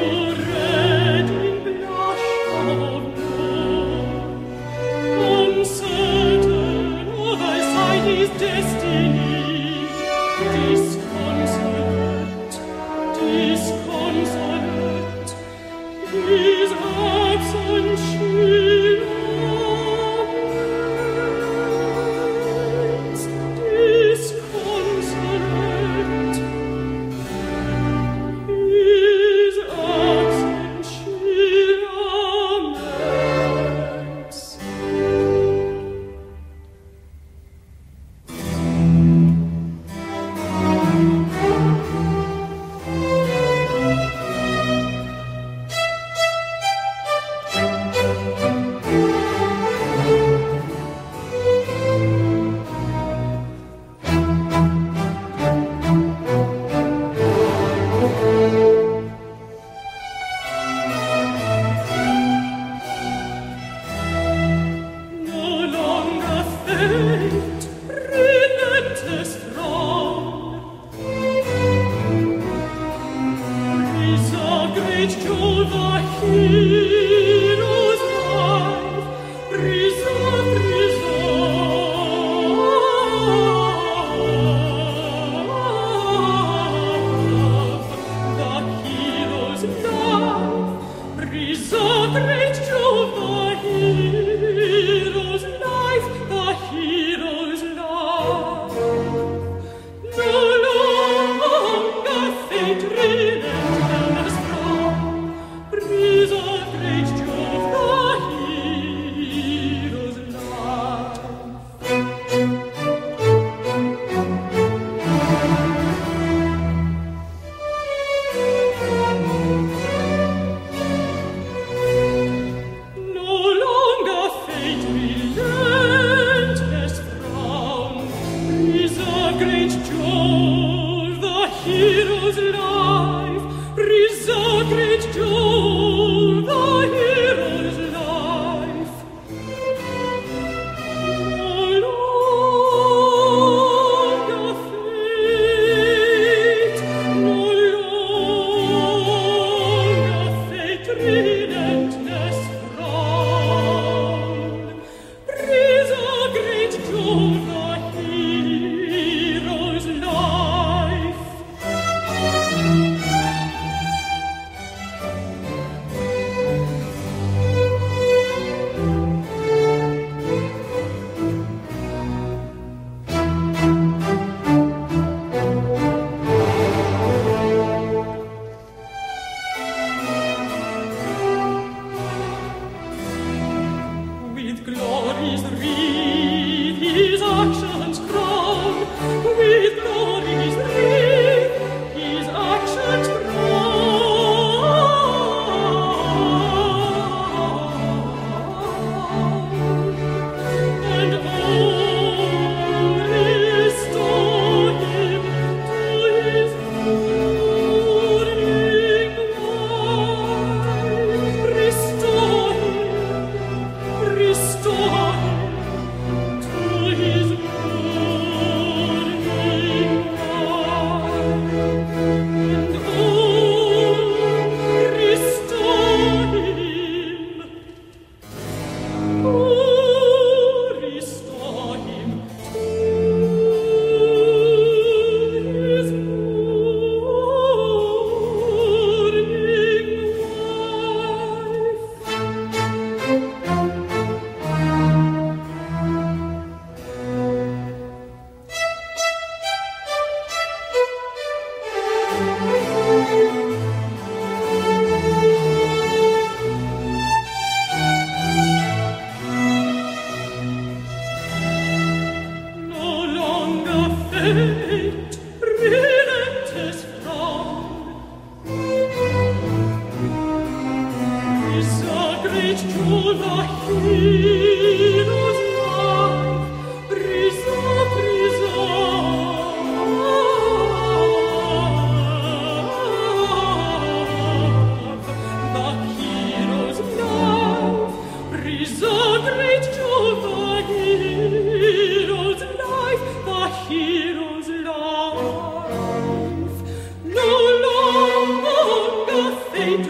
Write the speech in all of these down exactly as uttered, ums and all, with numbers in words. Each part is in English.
Fate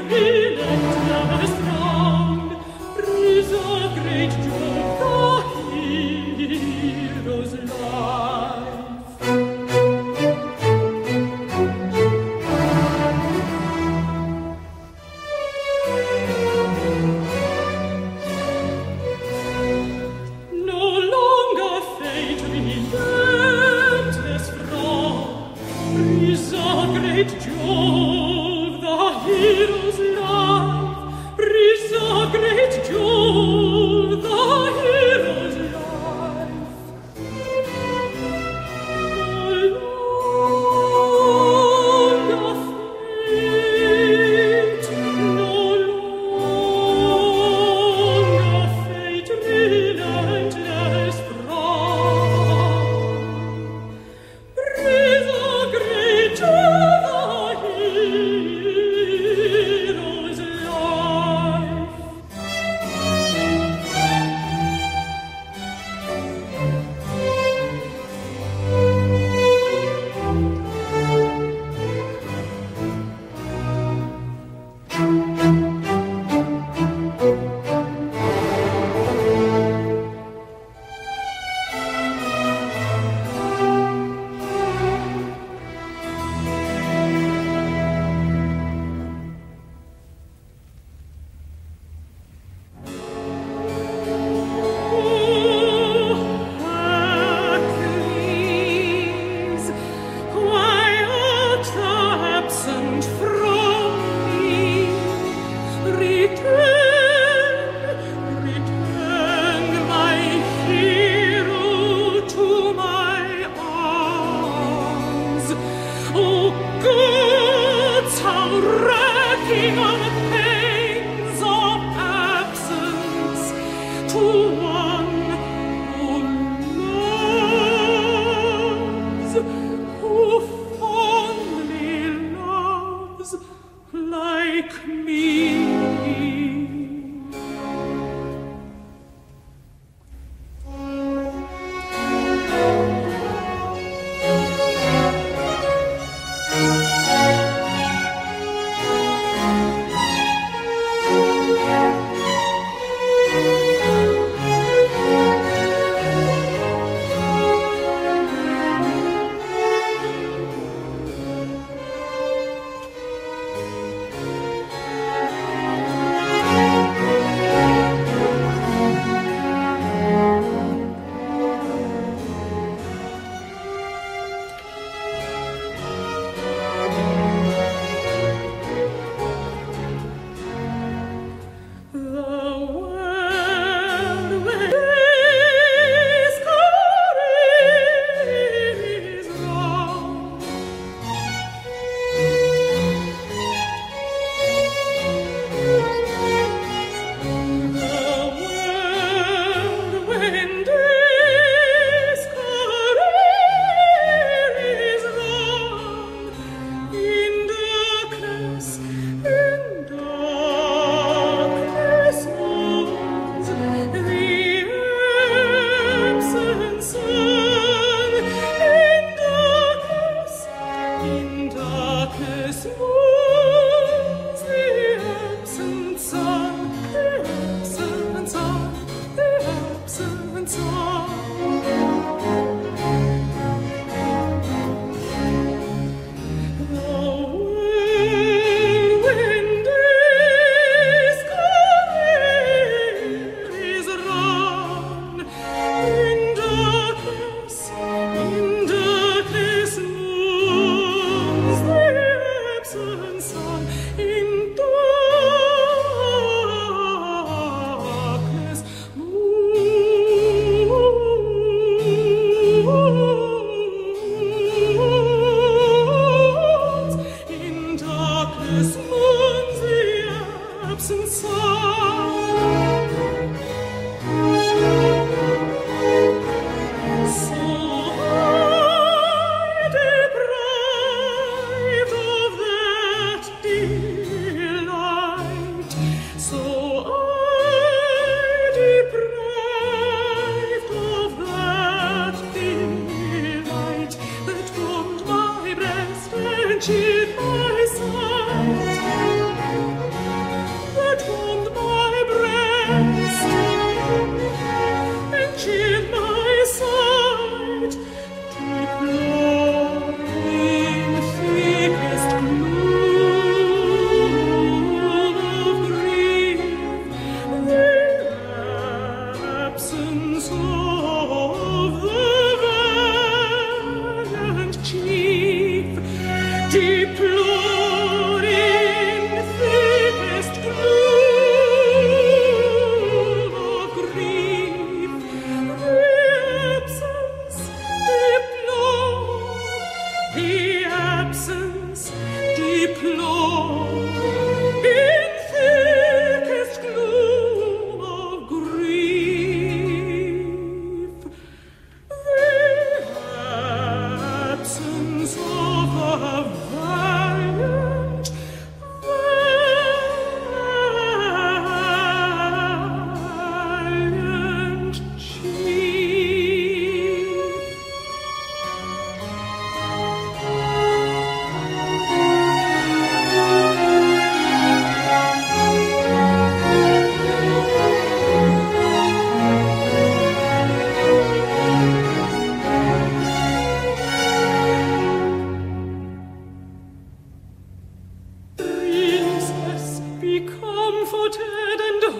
Cheat my sight.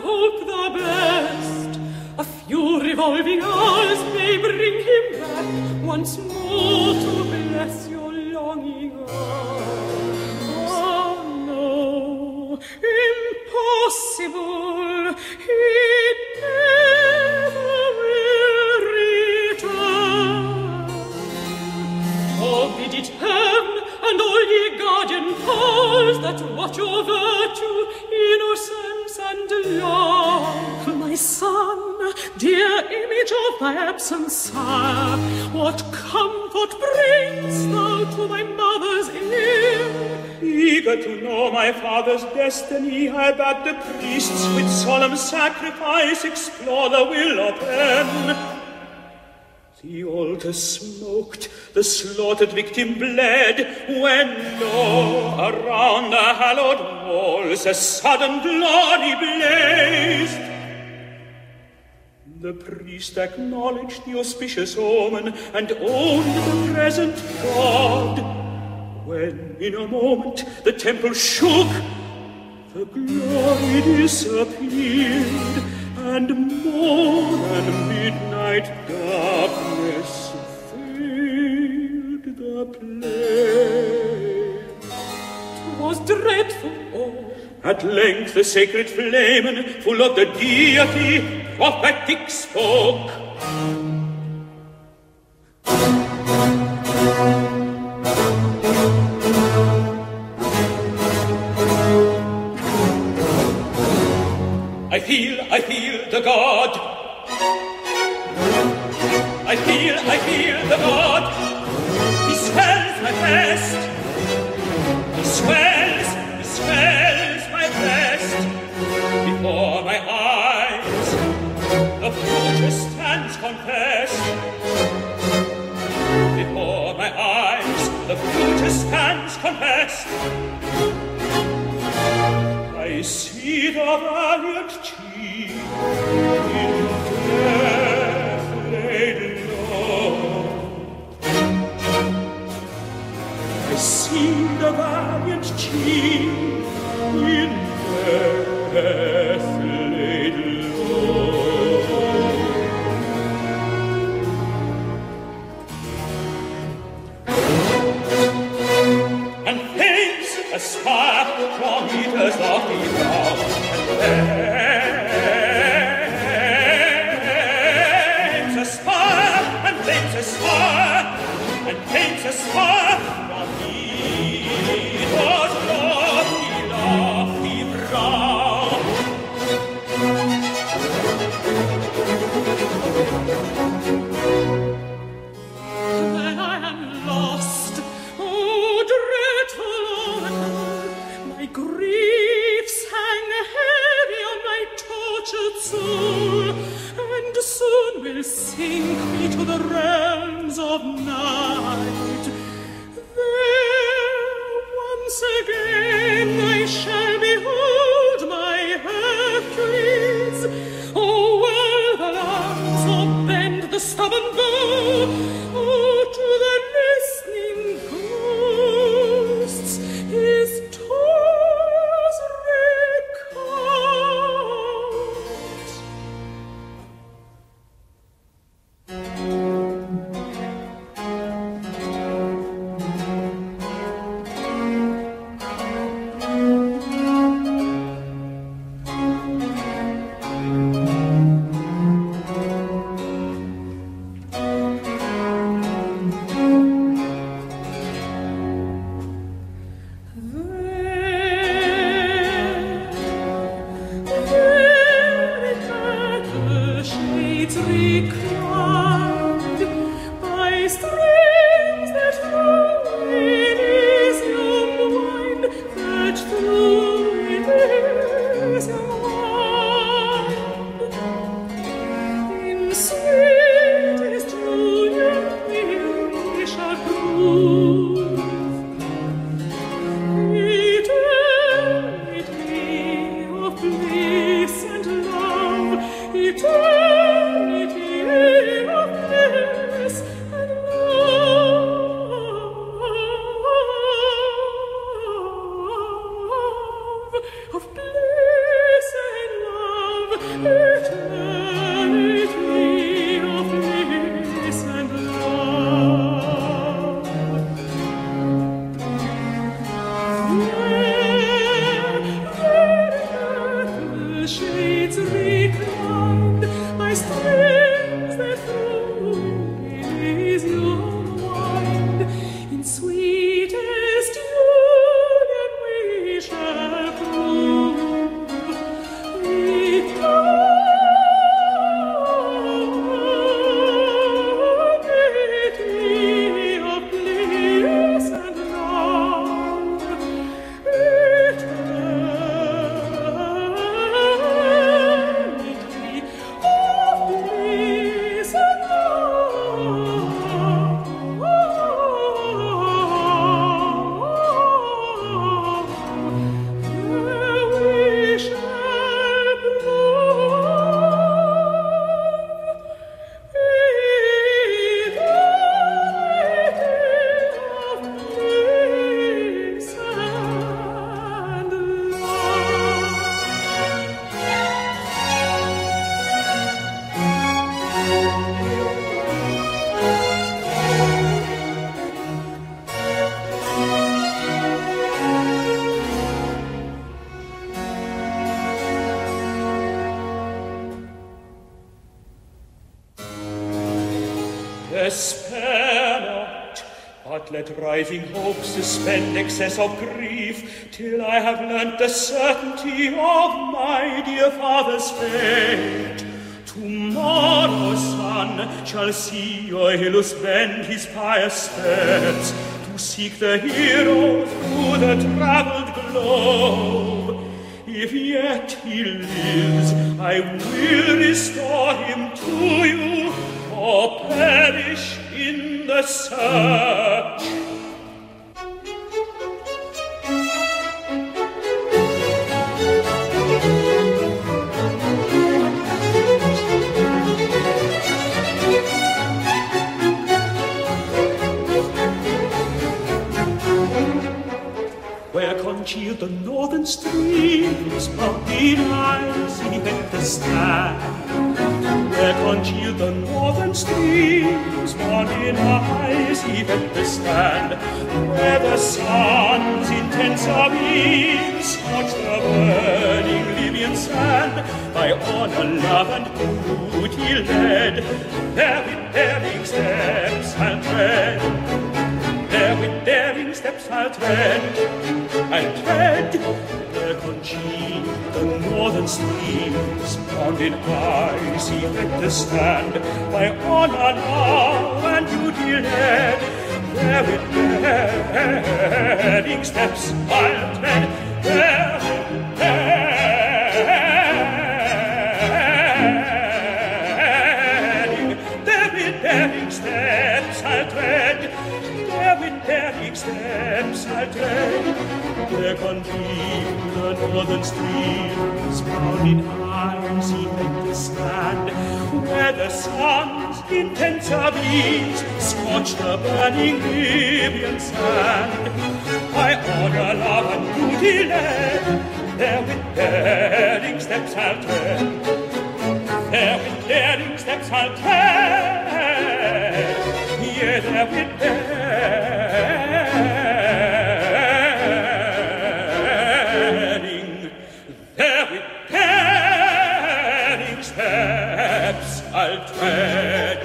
hope the best. A few revolving hours may bring him back once more to bless your longing heart. Oh no, impossible, he never will return. Oh, bid it heaven and all ye guardian powers that watch your virtue, innocence, and love. My son, dear image of thy absent sire, what comfort brings thou to thy mother's ear? Eager to know my father's destiny, I bade the priests with solemn sacrifice explore the will of heaven. The altar smoked, the slaughtered victim bled, when lo, around the hallowed walls a sudden glory blazed. The priest acknowledged the auspicious omen and owned the present God. When in a moment the temple shook, the glory disappeared, and more than midnight darkness filled the plain. 'Twas dreadful, oh. At length the sacred flame, full of the deity, prophetic spoke. I feel, I feel the God. I feel, I feel the God. He swells my breast. He swells, he swells my breast. Before my eyes, the future stands confessed. Before my eyes, the future stands confessed. I see the valiant chief in death laid low. I see the valiant chief in death laid low. And flames aspire from eaters of the ground, and flames aspire, and flames aspire, and flames aspire from eaters lofty, lofty brow. Then I am lost, oh dreadful oracle, my griefs hang heavy on my tortured soul, and soon will sink me to the realms of night. There once again I shall behold my Hercules. Oh, whirl the lance or bend the stubborn bow, oh, to the listening ghosts his toils of bliss and love. Despair not, but let rising hope suspend excess of grief, till I have learnt the certainty of my dear father's fate. Tomorrow, son, shall see Euhelus bend his pious steps to seek the hero through the travelled globe. If yet he lives, I will restore him to you, or perish in the search. Where congealed the northern streams, mountain eyes event the stand. Where congealed the northern streams, mountain eyes event the stand. Where the sun's intenser beams scorch the burning Libyan sand, by honor, love, and beauty led, there with daring steps I'll tread. There with daring steps I'll tread, I'll tread. There congeal the northern streams, mountain ice event the stand, by honor, love, and beauty led. There with daring steps I'll tread, there with daring, there with daring steps I'll tread. With daring steps I'll tread, there congeal the northern streams, mountain eyes event the stand, where the sun's intenser beams scorch the burning Libyan sand. By honor, love, and beauty led, there with daring steps I'll tread, there with daring steps I'll tread, yeah, there with daring. There with daring steps I'll tread.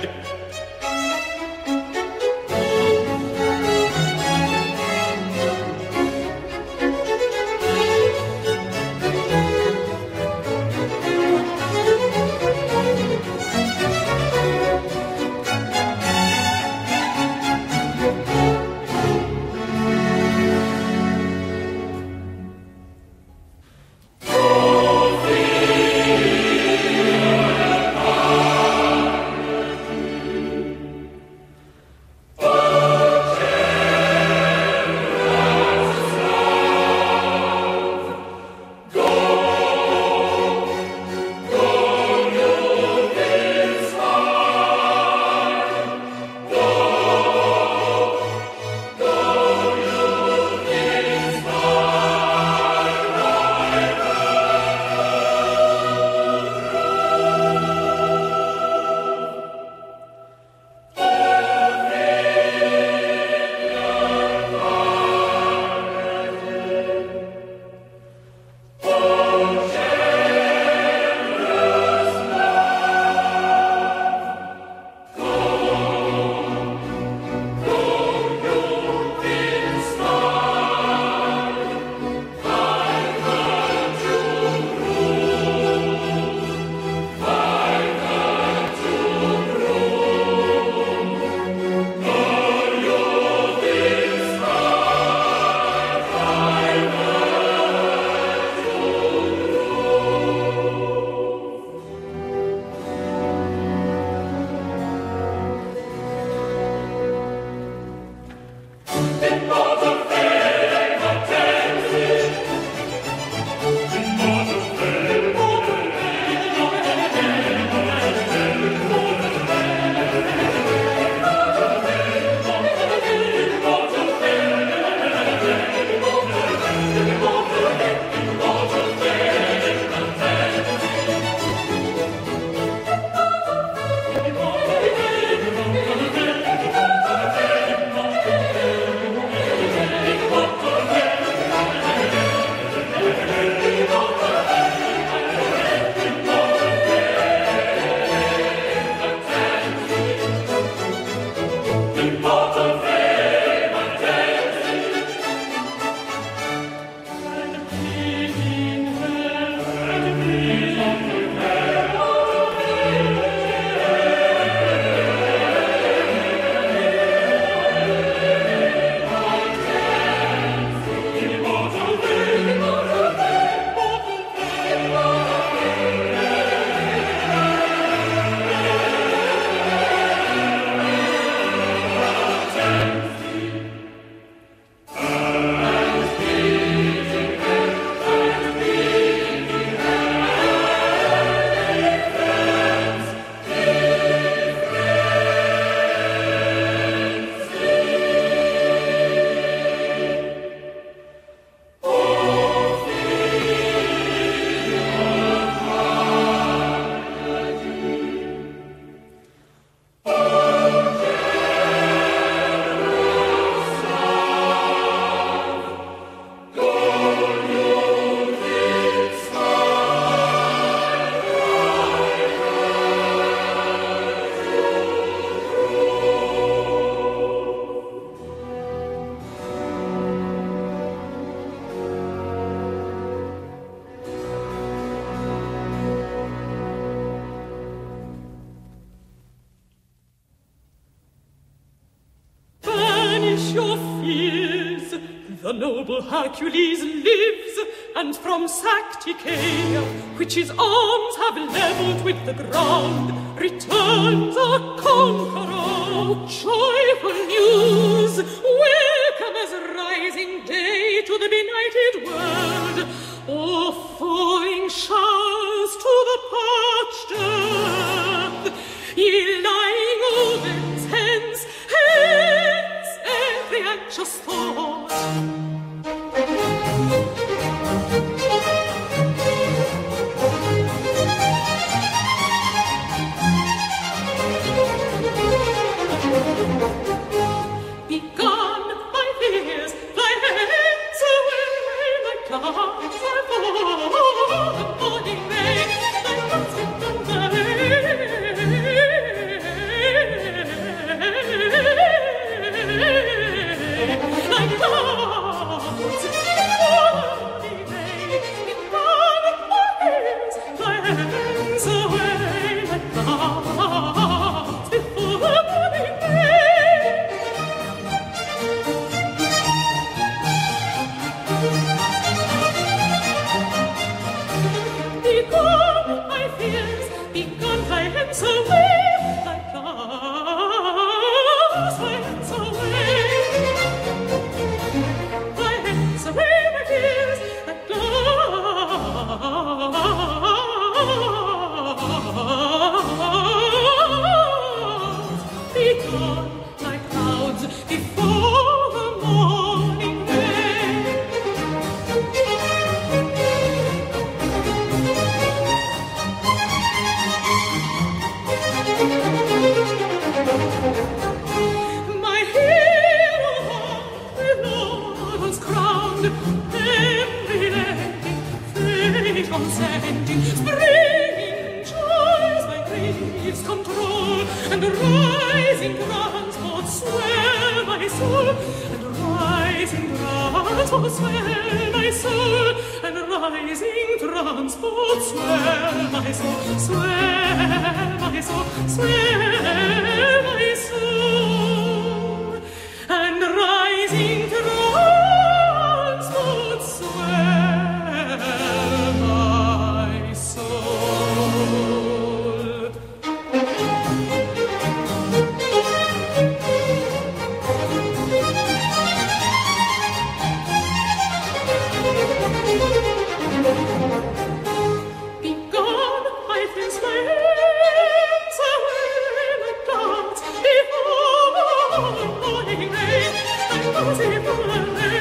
noble Hercules lives, and from Sacticaea, which his arms have levelled with the ground, returns a conqueror. Joyful news, welcome as rising day to the benighted world, or falling showers to the parched earth. Ye lying ovens, hence, hence every anxious thought. Begone, my fears, thy hands away, my clouds are full, the morning rain, thy thoughts in the thy clouds, the morning rain, begone, my fears, thy hands away, my clouds before the morning rain. Begone, my fears, begone, thy hands away, thy clouds, thy hands away. Thy hands away, my fears, thy clouds. Begone, thy clouds, before the morning rain. My hero with laurels crowned, emulating fate consenting, springing joys my griefs control, and rising transports swell my soul, and rising transports swell my soul, and rising transports swell my soul, swell my soul, swell my soul, and rising transports swell my soul. Begone, my friends, my hands away, my clouds, before the morning rain, my clouds before the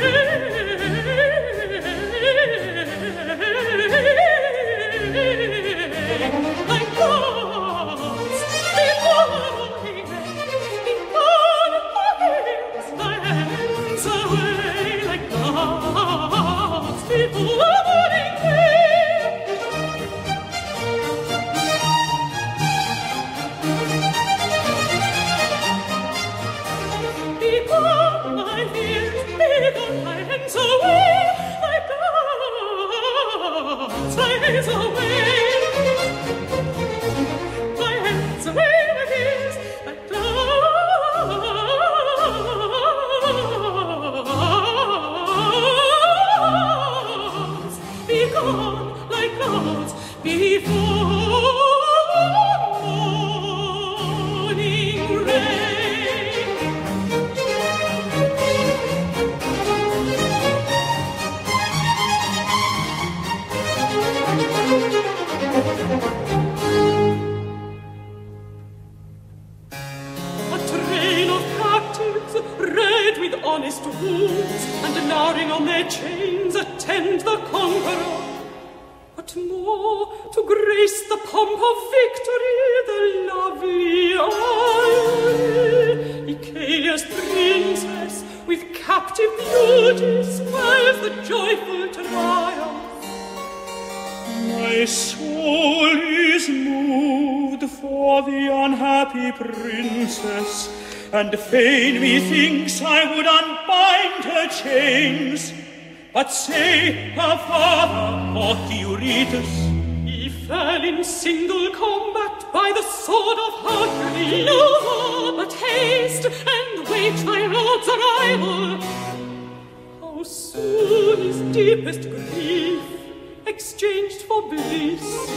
rain, my clouds before the morning rain, begone, my hands, my hands away, my clouds before the morning rain. Begone, my fears, begone, my hands away, my clouds, my hands away, my hands away, my fears, my clouds, begone, like clouds, before morning rain. A train of captives, red with honest wounds, and gnawing on their chains, attend the conqueror. But more, to grace the pomp of victory, the lovely isle, Icalia's princess, with captive beauty, swells the joyful triumph. My soul is moved for the unhappy princess, and fain methinks I would unbind her chains. But say, her father, haughty Eurytus, he fell in single combat by the sword of Hercules. No more, but haste and wait thy lord's arrival. How soon soon his deepest grief exchanged for bliss.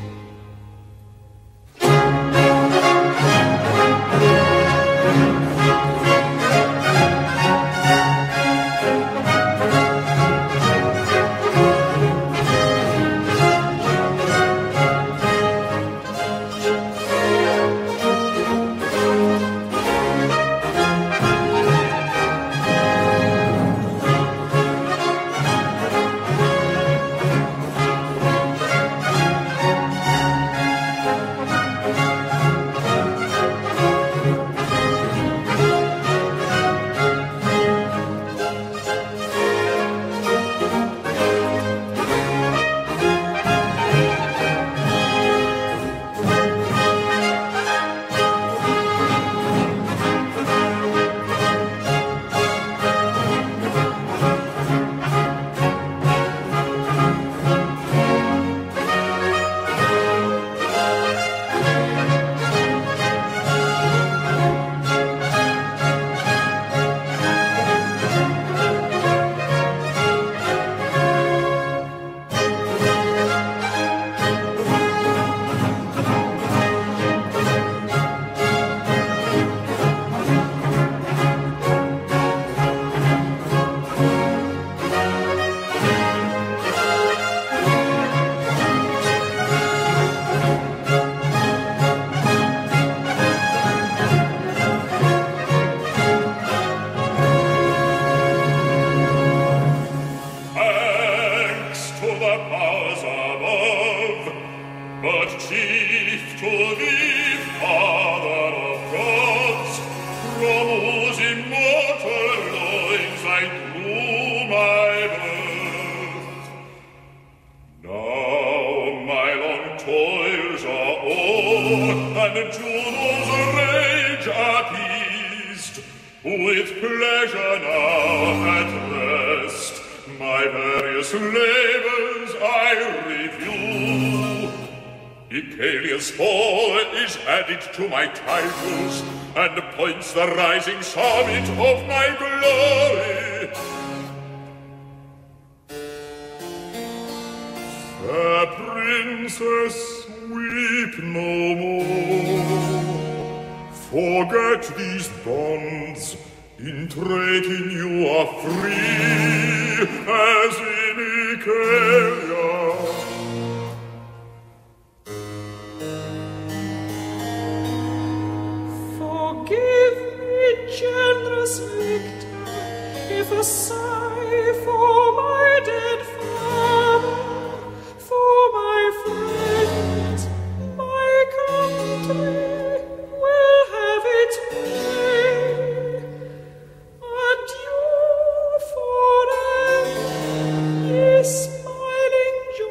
To my titles, and points the rising summit of my glory. Fair princess, weep no more. Forget these bonds. In trading you are free as in Icaria. Generous victor, if a sigh for my dead father, for my friends, my country will have its way. Adieu forever, ye smiling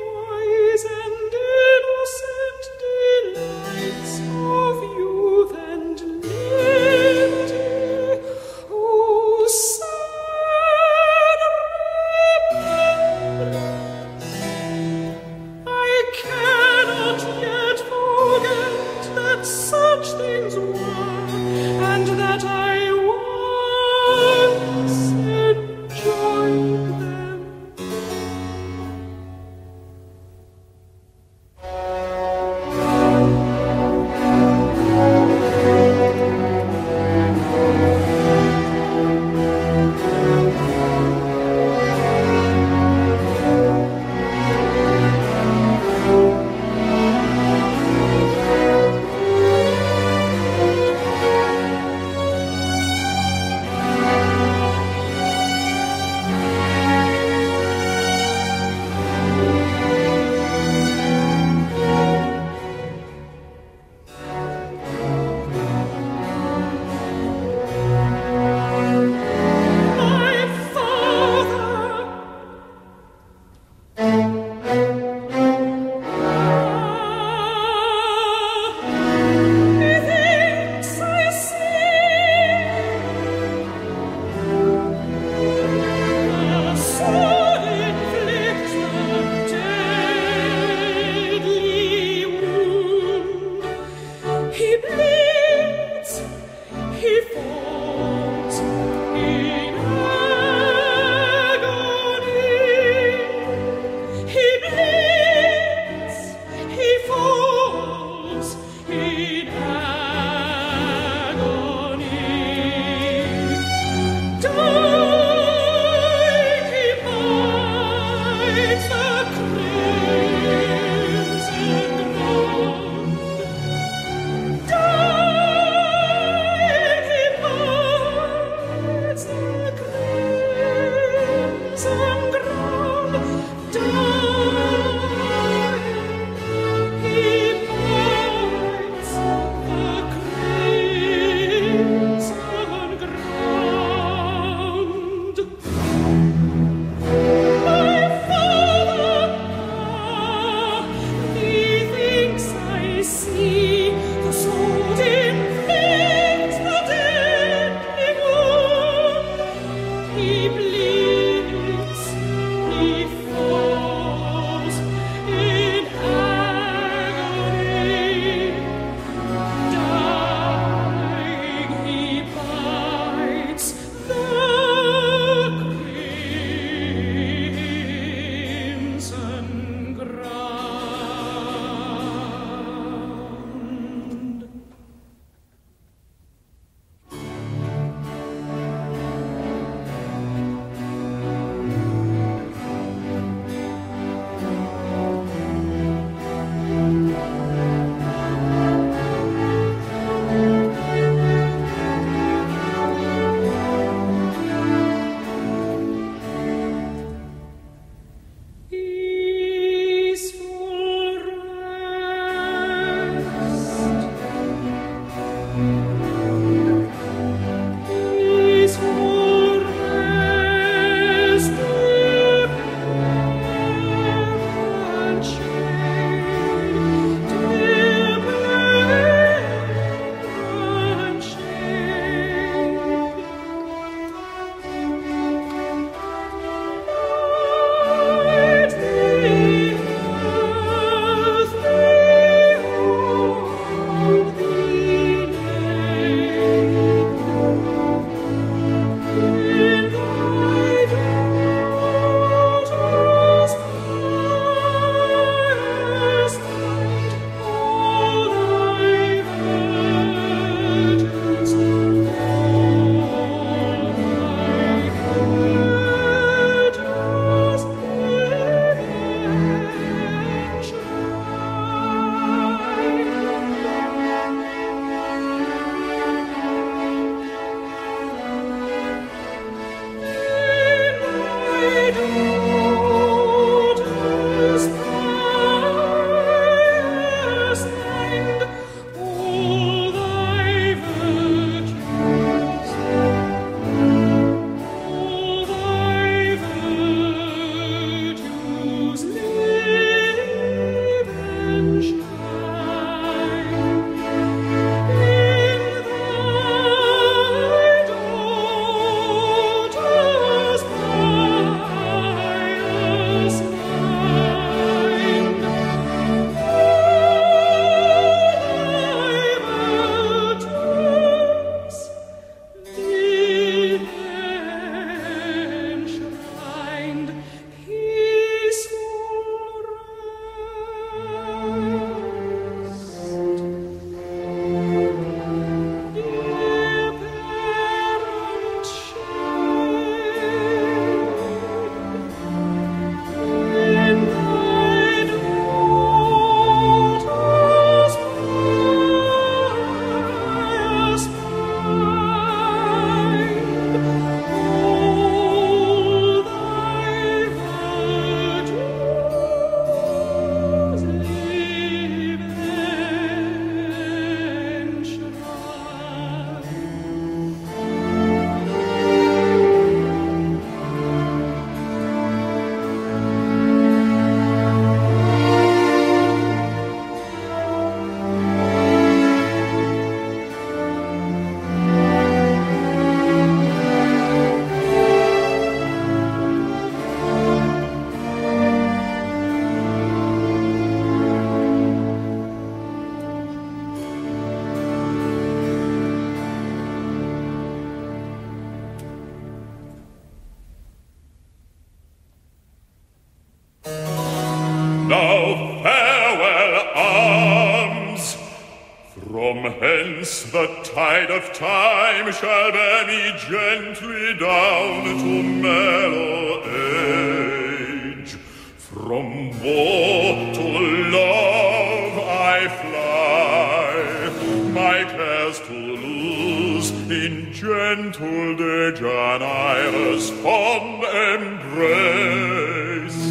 From hence the tide of time shall bear me gently down to mellow age. From woe to love I fly, my cares to lose in gentle Deianira's fond embrace.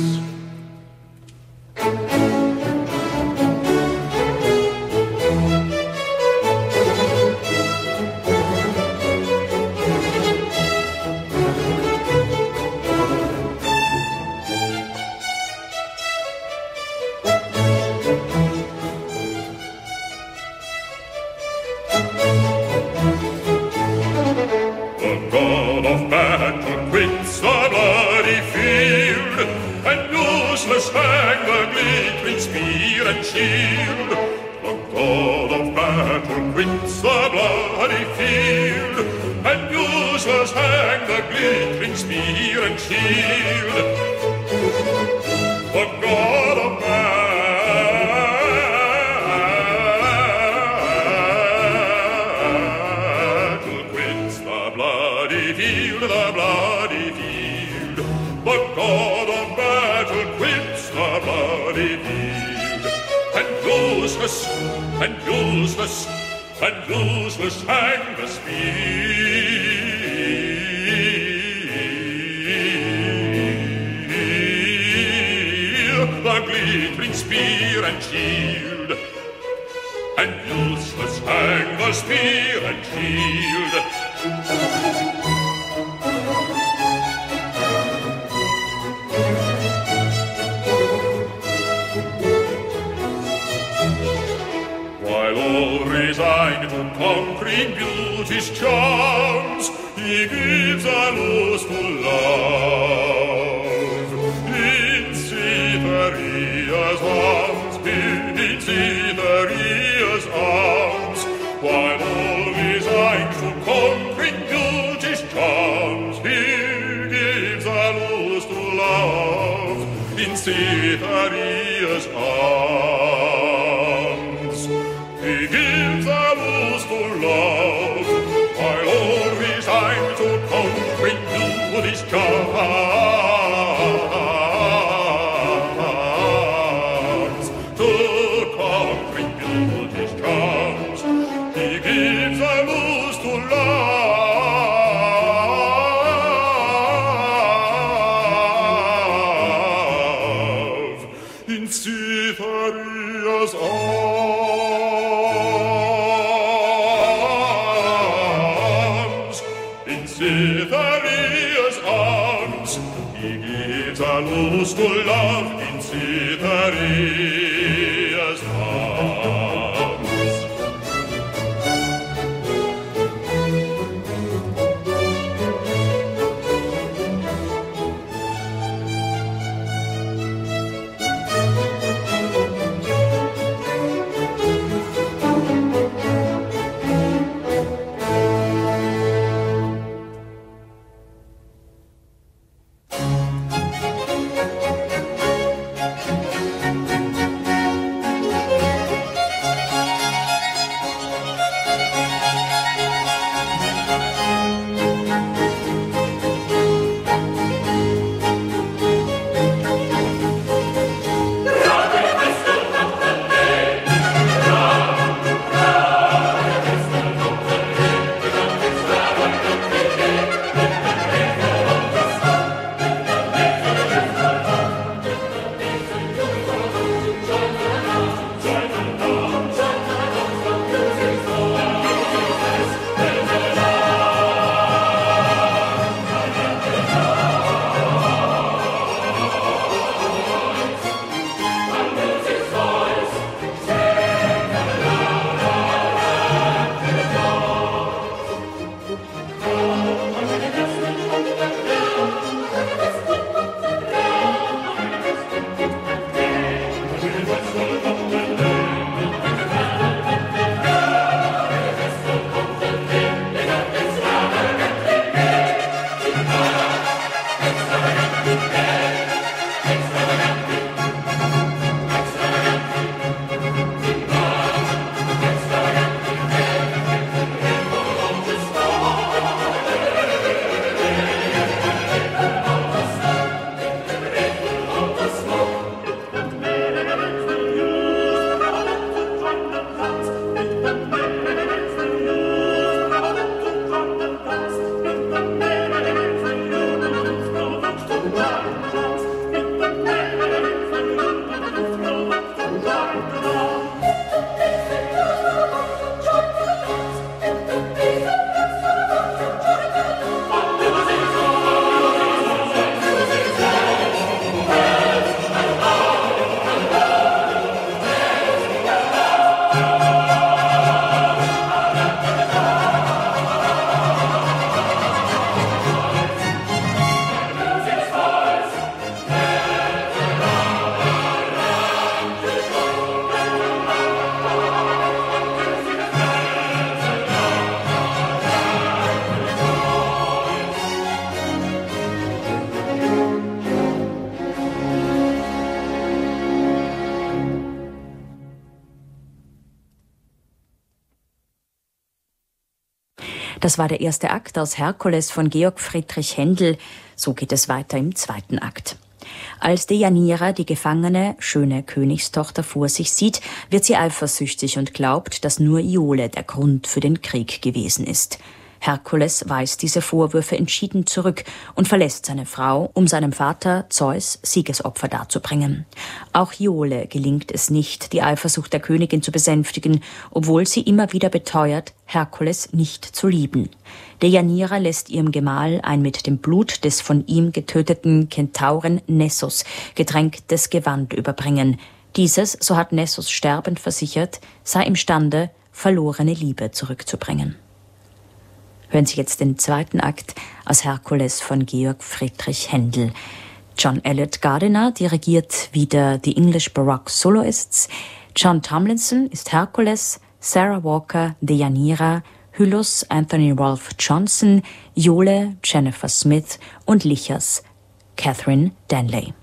Quits the bloody field, and useless hang the glittering spear and shield. The god of battle quits the bloody field, and useless hang the glittering spear and shield. The god of battle quits the bloody field, the bloody field. The god of battle quits the bloody field, and useless, and useless, and useless hang the spear, the glittering spear and shield, and useless hang the spear and shield. Resigned to conquering beauty's charms, he gives a loose to love. In Cytherea's arms, in Cytherea's arms, while all resigned to conquering beauty's charms, he gives a loose to love. In Cytherea's arms, he gives a loose to love, while all resigned to conquering beauty's charms. To conquering beauty's charms, he gives a loose to love. In Cytherea's arms, Cytherea's arms, he gives a loose to love in Cytherea's arms. Das war der erste Akt aus Herkules von Georg Friedrich Händel. So geht es weiter im zweiten Akt. Als Deianira die gefangene, schöne Königstochter vor sich sieht, wird sie eifersüchtig und glaubt, dass nur Iole der Grund für den Krieg gewesen ist. Herkules weist diese Vorwürfe entschieden zurück und verlässt seine Frau, um seinem Vater Zeus Siegesopfer darzubringen. Auch Iole gelingt es nicht, die Eifersucht der Königin zu besänftigen, obwohl sie immer wieder beteuert, Herkules nicht zu lieben. Deianira lässt ihrem Gemahl ein mit dem Blut des von ihm getöteten Kentauren Nessos getränktes Gewand überbringen. Dieses, so hat Nessos sterbend versichert, sei imstande, verlorene Liebe zurückzubringen. Hören Sie jetzt den zweiten Akt aus Herkules von Georg Friedrich Händel. John Eliot Gardiner dirigiert wieder die English Baroque Soloists. John Tomlinson ist Herkules, Sarah Walker Deianira, Hyllus Anthony Rolfe Johnson, Iole Jennifer Smith und Lichas Catherine Danley.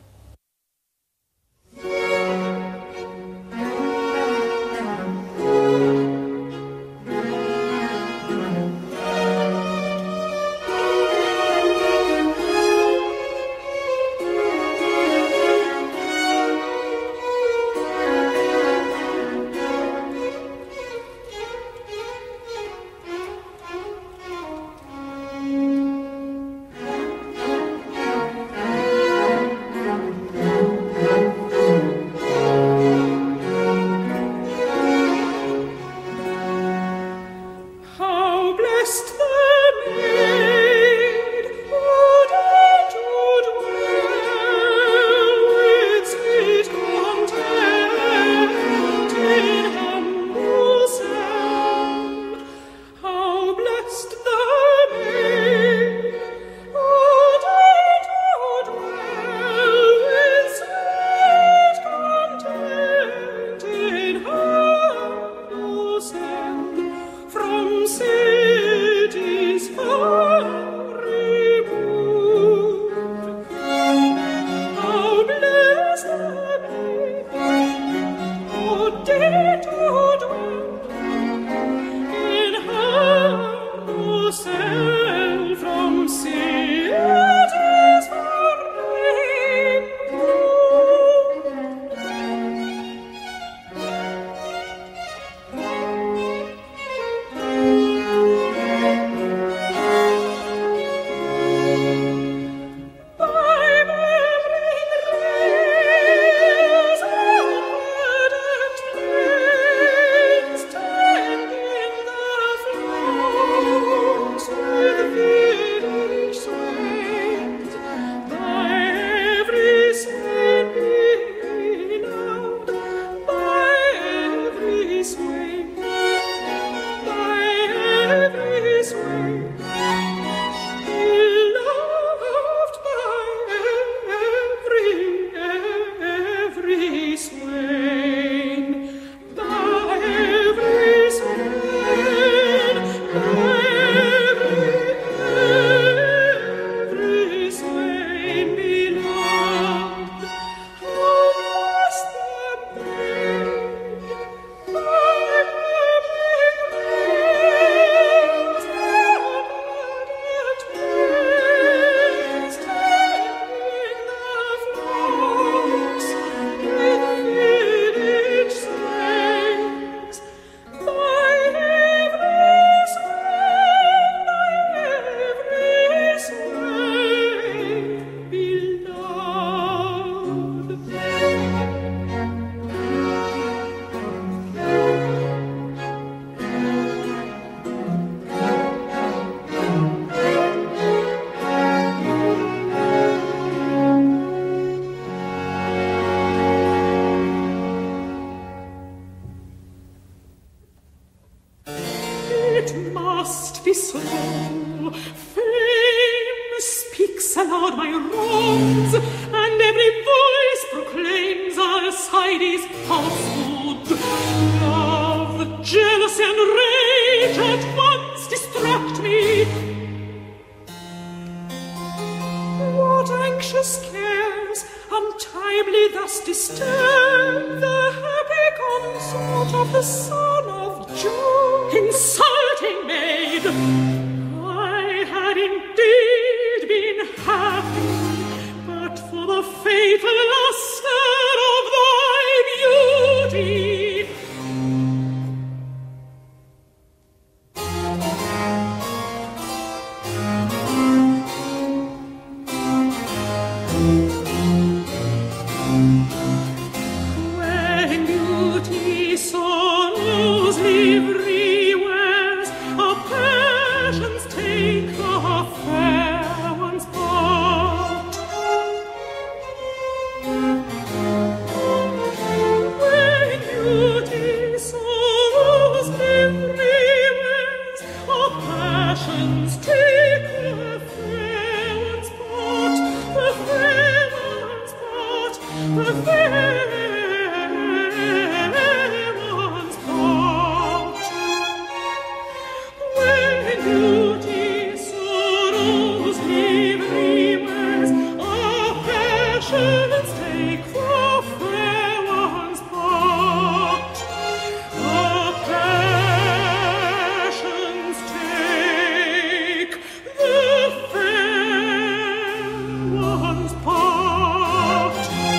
it must be so. Fame speaks aloud my wrongs, and every voice proclaims Alcides' falsehood. Love, jealousy, and rage at once distract me. What anxious cares untimely thus disturb the happy consort of the son of Jove? Insulting maid, I had indeed been happy, but for the fatal luster of thy beauty. When beauty sorrows livery wears, our passions take the fair one's part. When beauty sorrows livery wears, our passions take the fair one's part. The fair one's part. The fair one's part. When beauty sorrows livery wears, our passions take the fair one's part. Our passions take the fair one's part.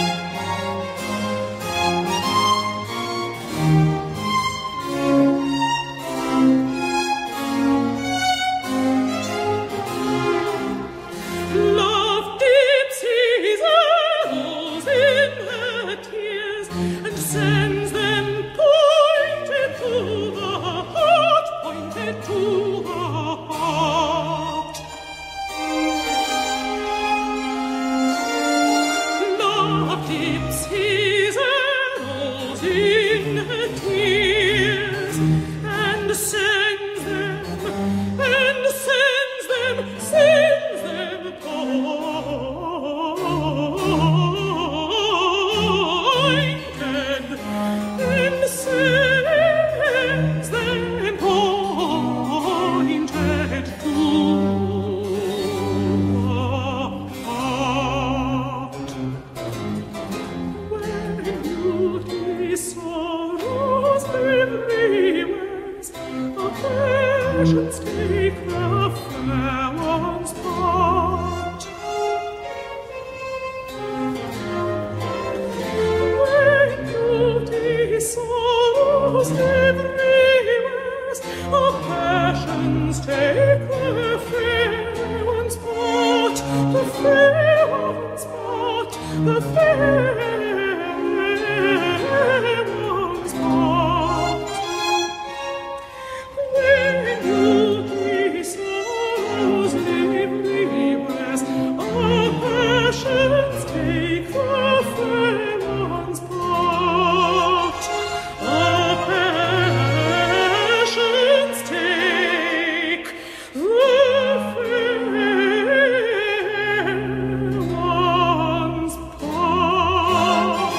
Love dips his arrows in her tears and sends them pointed to the heart, pointed to the heart. Love dips his arrows in her tears and sends them, and sends them, sends them pointed, and sends them pointed to the heart. When beauty sorrows livery wears, our passions take the fair one's part. When beauty sorrows livery wears, our passions take the fair one's part. The fair one's part. The fair one's part. When beauty sorrows livery wears, our passions take the fair one's part. Our passions take the fair one's part.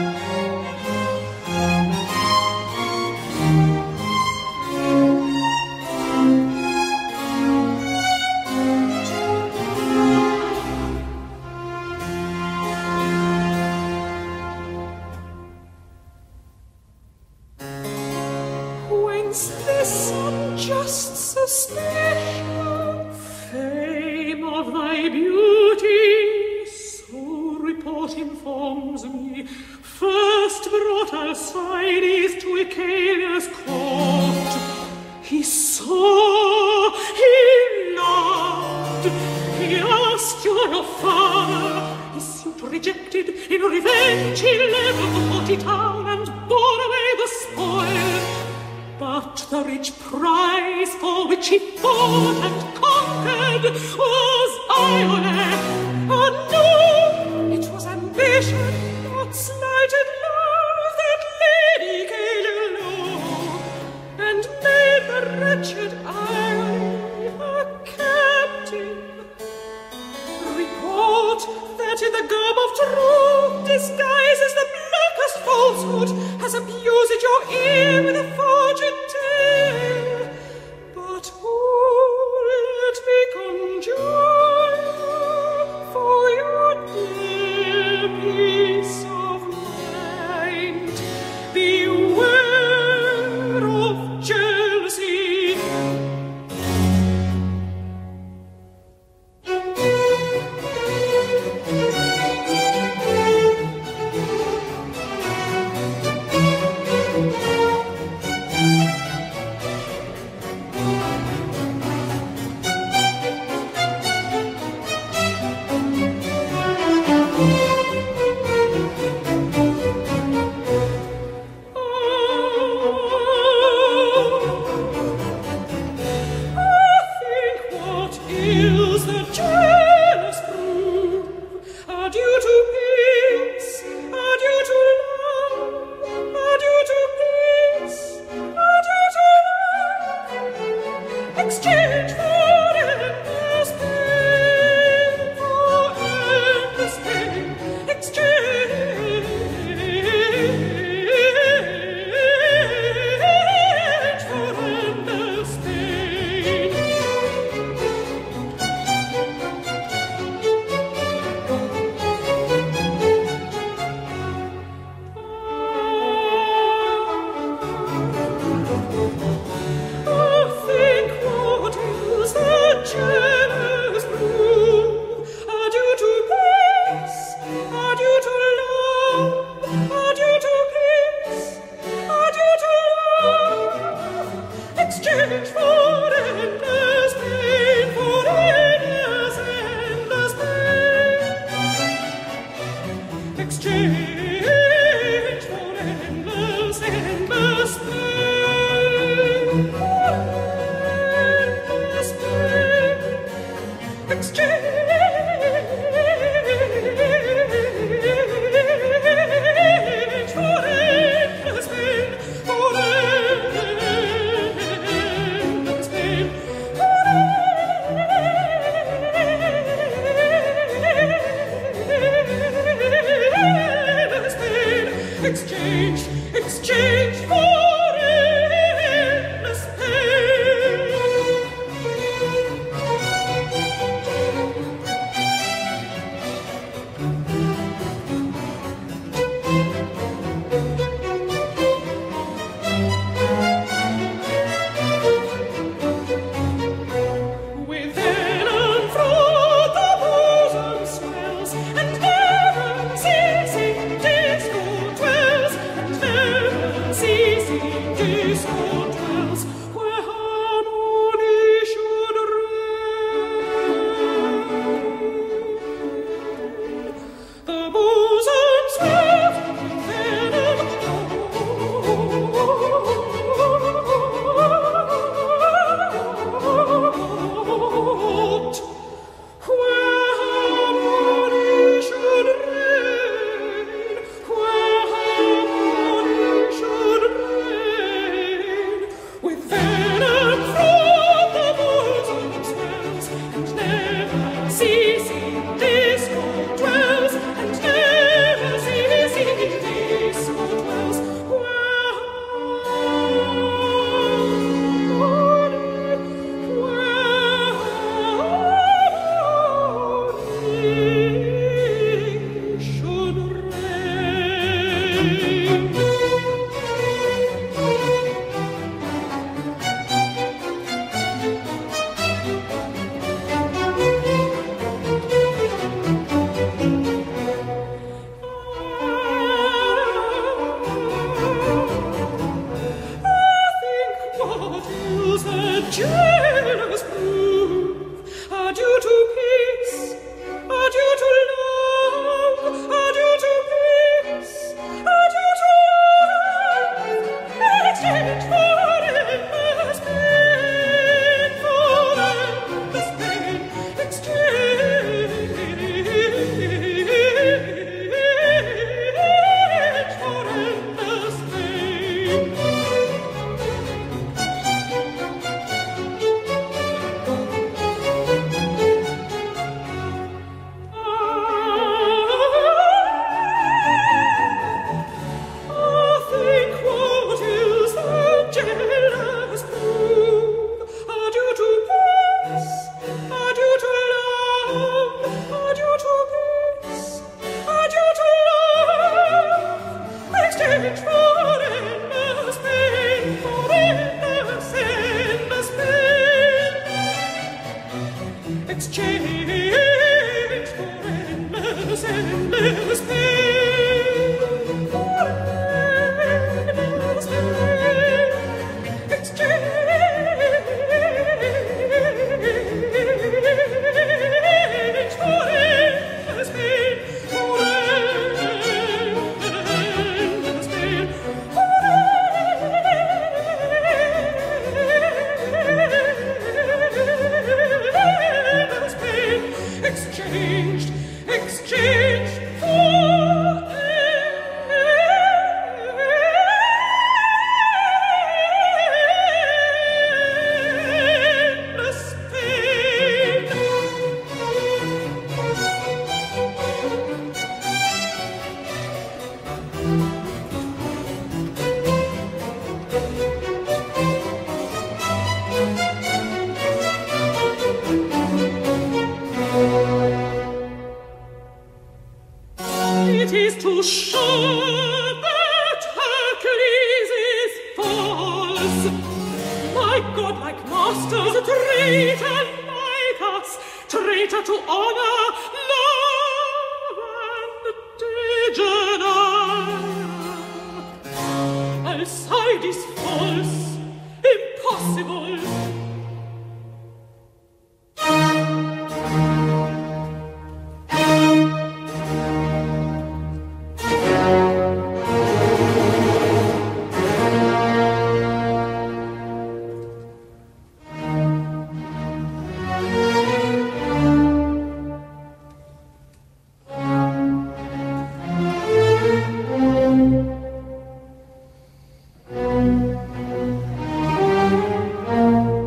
Whence this unjust suspicion? Fame of thy beauty, so report informs me, first brought Alcides to Icaria's court. He saw, he loved, he asked your father. His suit rejected, in revenge he levelled the haughty town and bore away the spoil. But the rich prize for which he fought and conquered was Ione. Oh no, it was ambition, not slighted love, that Lady Gale alone, and made the wretched it your ear with a forged tale, but oh, let me conjure you for your dear peace of mind. Beware of jealousy. us. My godlike master is a traitor like us, traitor to honor, love, and degenerate. Alcides false, impossible. Thank you.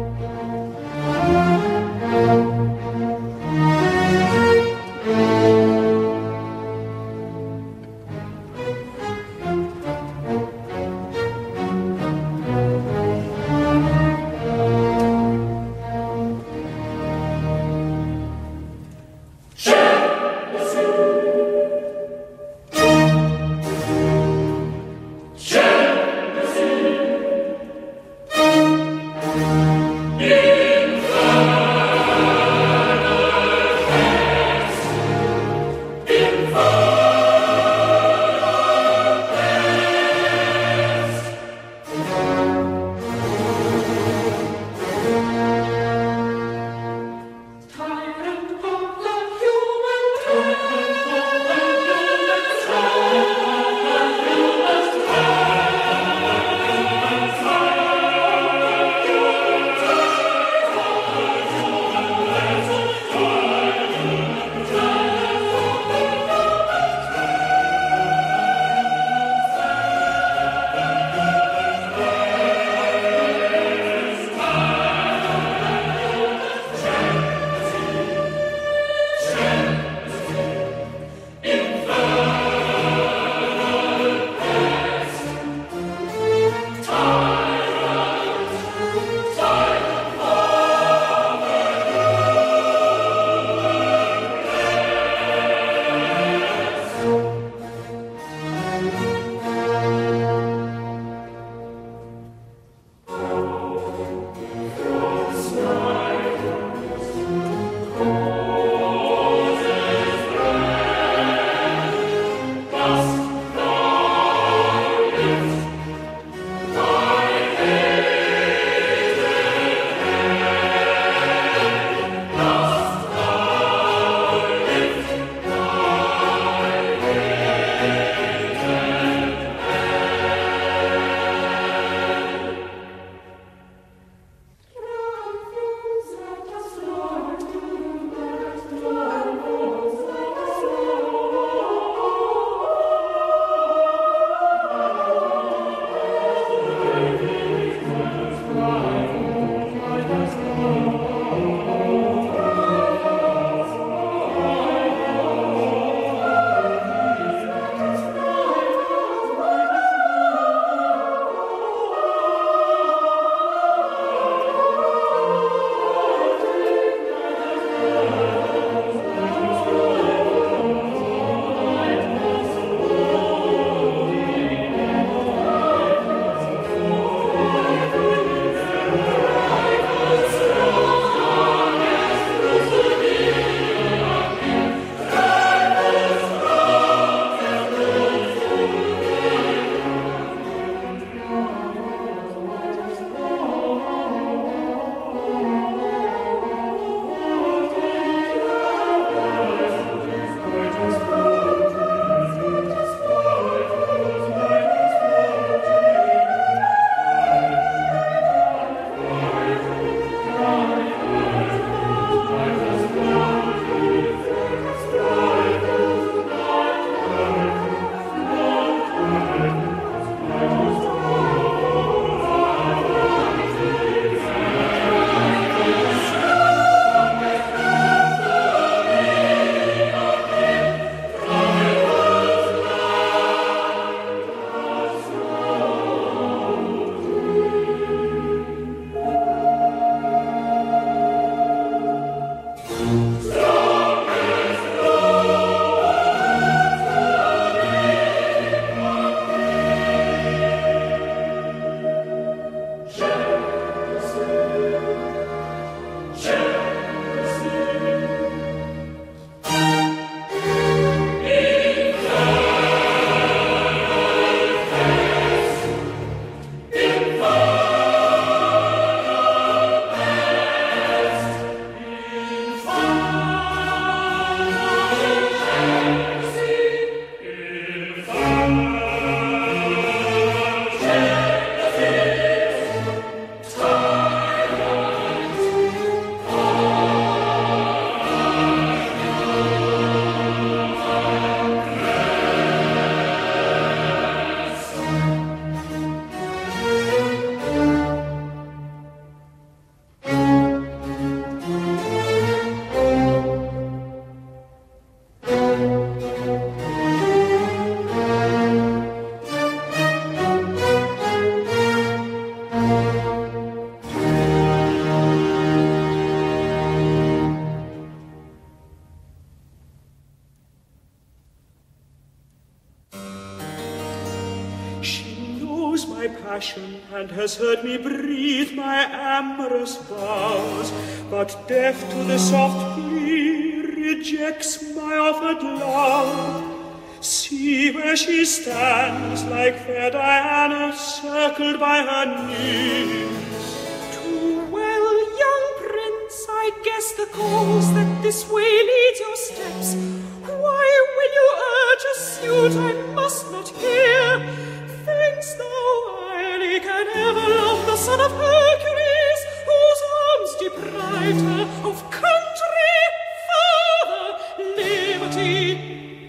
passion and has heard me breathe my amorous vows, but deaf to the soft plea rejects my offered love. See where she stands like fair Diana, circled by her nymphs. Too well, young prince, I guess the cause that this way leads your steps. Why will you urge a suit I must not hear? Think'st thou I can ever love the son of Hercules, whose arms deprived her of country, father, liberty?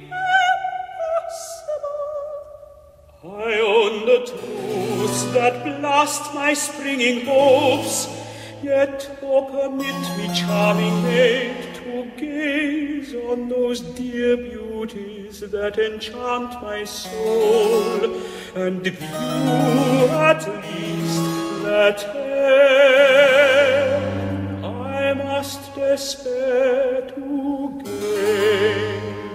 I own the truths that blast my springing hopes, yet, oh, permit me, charming maid, to gaze on those dear beauties that enchant my soul, and view at least that end I must despair to gain.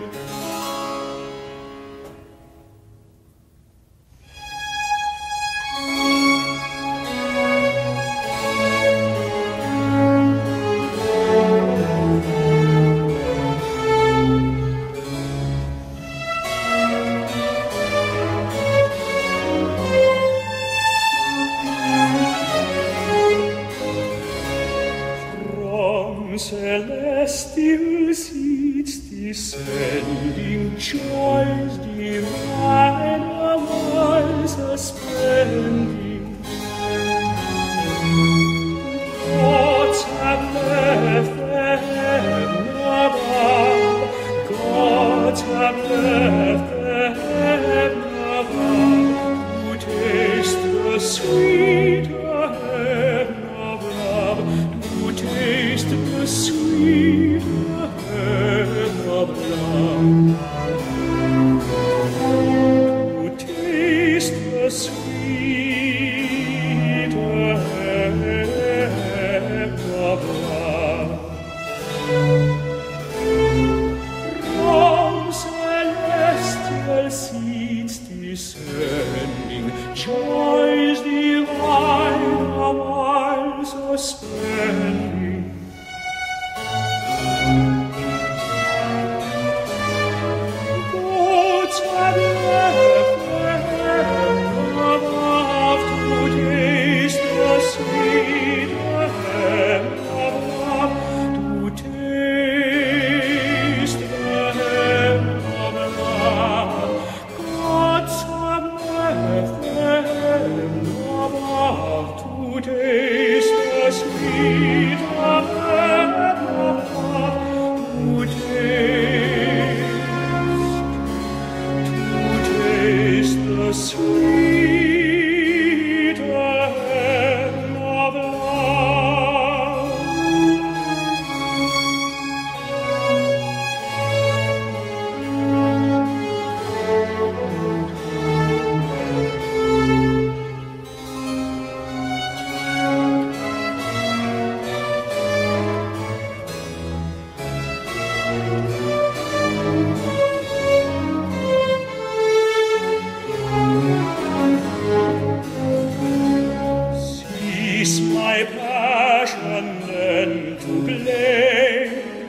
Celestial seeds descending, joys divine, amours ascending. Gods have left their heaven above, gods have left their heaven above, to taste the sweeter heaven of love, to taste the sweet heaven of love, to taste the sweet heaven of love. From celestial seeds descending, joys divine are while so spending. Gods have left their heaven above, to taste the sweet heaven of love, to taste the heaven of love. Gods have left their heaven above, to taste the sweet heaven of love, to taste, to taste the sweet heaven of love. Cease my passion then to blame,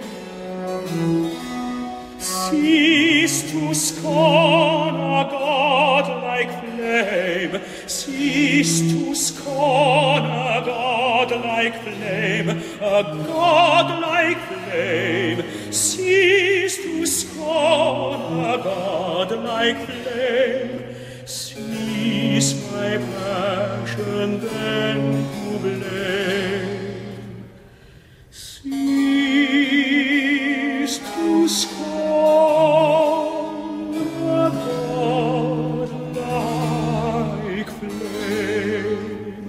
cease to scorn a godlike flame, cease to scorn a godlike flame, a godlike flame, cease to scorn a godlike flame, cease my passion then to blame, cease to scorn a godlike flame.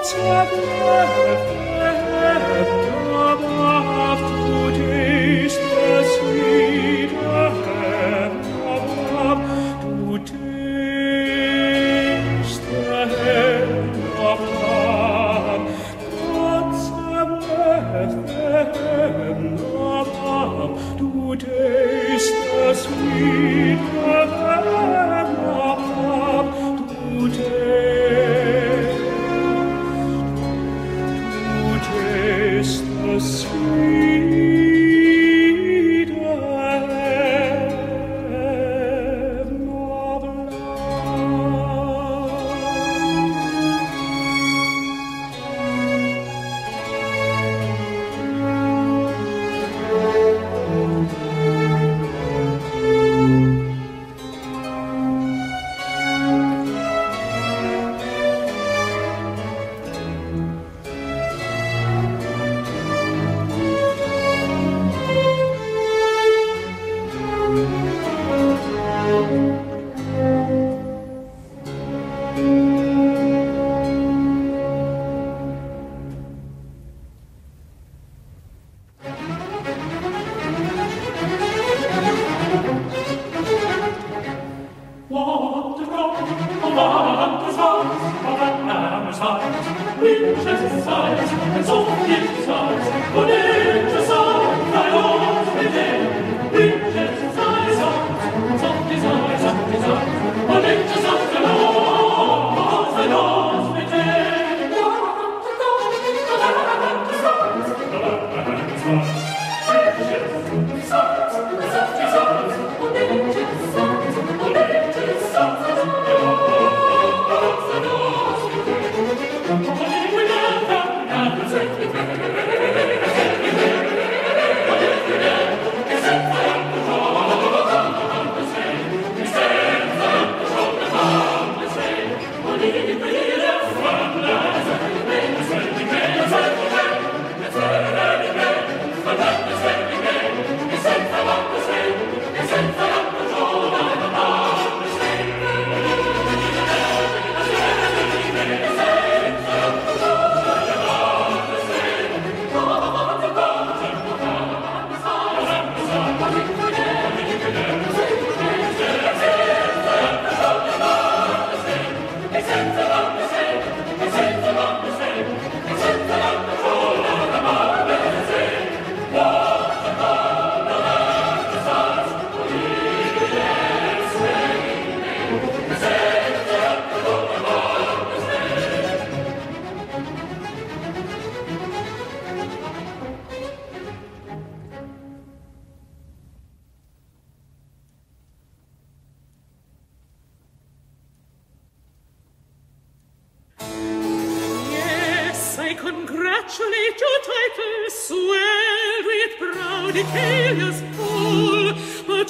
Congratulate your title, swelled with proud Icalia's fall, but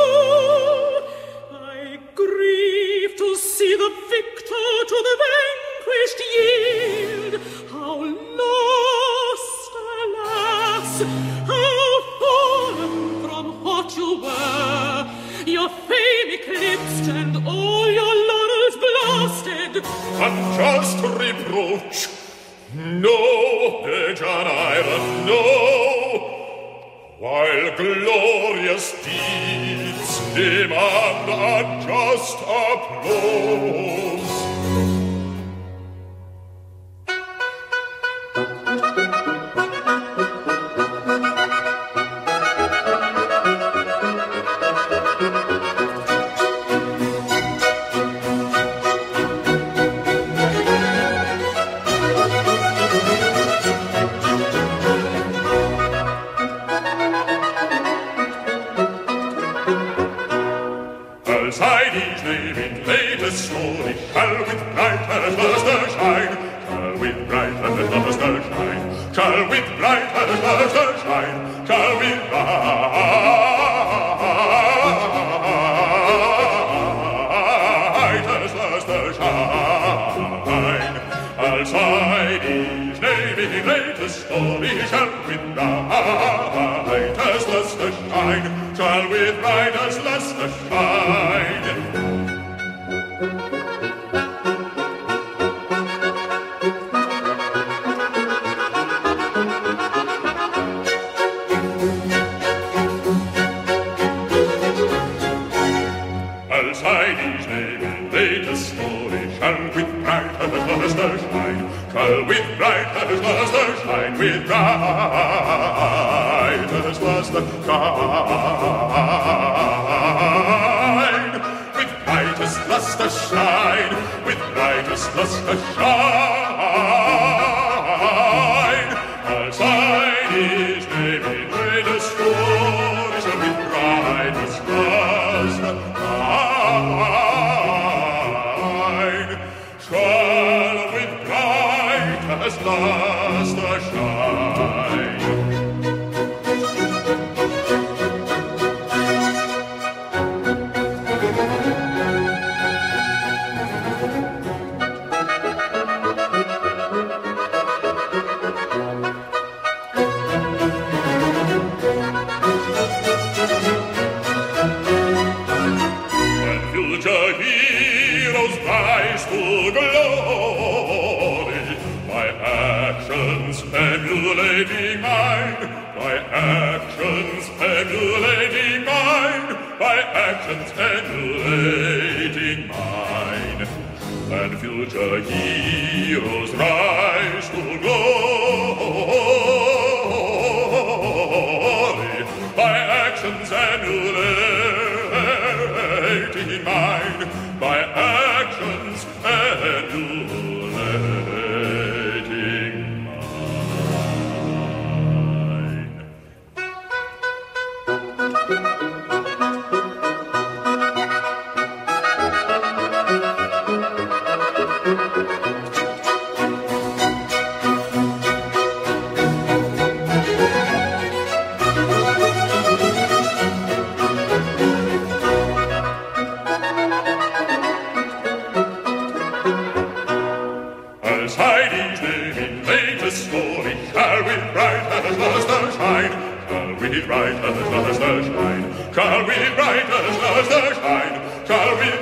oh, I grieve to see the victor to the vanquished yield. How lost, alas, how fallen from what you were, your fame eclipsed and all your laurels blasted. Unjust reproach! No, Deianira, no! While glorious deeds demand a just applause. Alcides' name in latest story shall with brightest lustre shine, shall with brightest lustre shine, shall with brightest lustre shine, shall with brightest lustre shine. Alcides' name in latest story shall with brightest lustre shine, shall with brightest lustre shine. shall with brightest lustre shine, with brightest lustre shine, with brightest lustre shine, with brightest lustre shine. Outside is David, greatest glory, shall with brightest lustre shine, shall with brightest lustre shine. Emulating mine, by actions emulating mine, by actions emulating mine, and future heroes rise to glory, by actions emulating mine, by actions emulating mine. With brightest lustre shine, shall with brightest lustre shine, shall with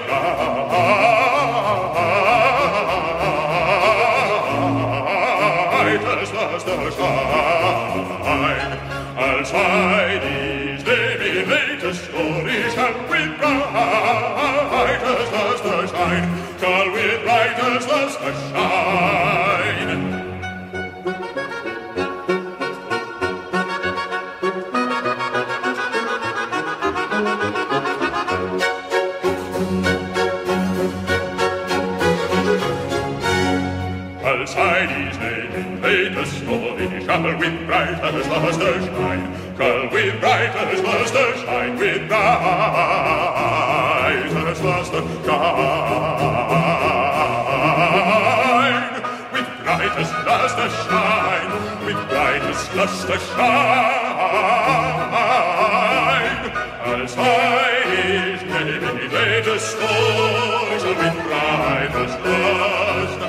brightest lustre shine. Alcides David latest story, shall with brightest lustre shine, shall with brightest lustre shine. Alcides David latest story, shall with brightest lustre shine, shall with brightest lustre shine, with brightest lustre shine, with brightest lustre shine, with brightest lustre shine. Alcides David latest story, shall with brightest lustre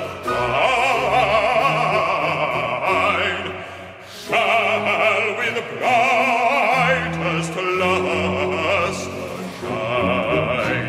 shine, shall with brightest lustre shine.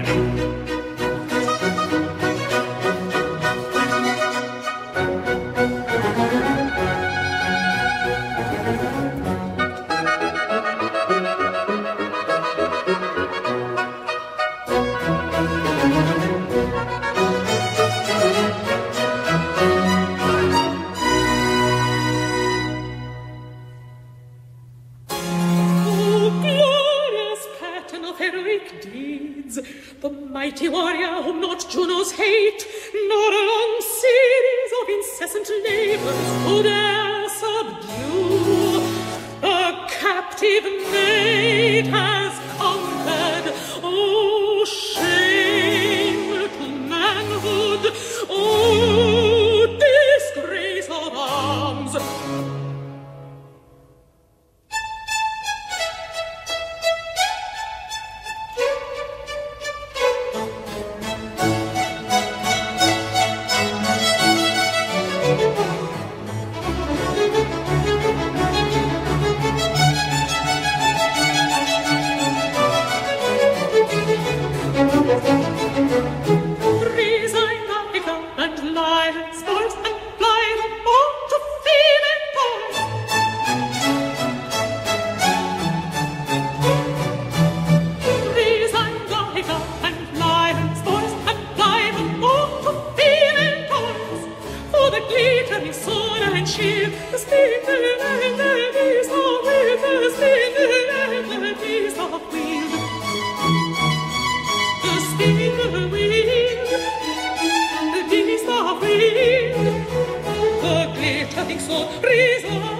The mighty warrior whom not Juno's hate, nor a long series of incessant labors could e'er subdue. A captive maid has conquered, oh shame to manhood, oh disgrace of arms. and cheer, the spindle and the beast of wheel, the spindle and the beast of wheel. The spindle wheel, the beast of wheel, the glittering sword resign.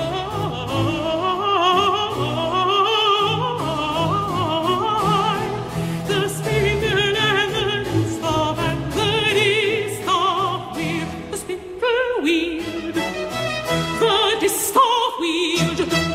The spindle and the distaff and the distaff wheel, the spindle wheel, the distaff wheel.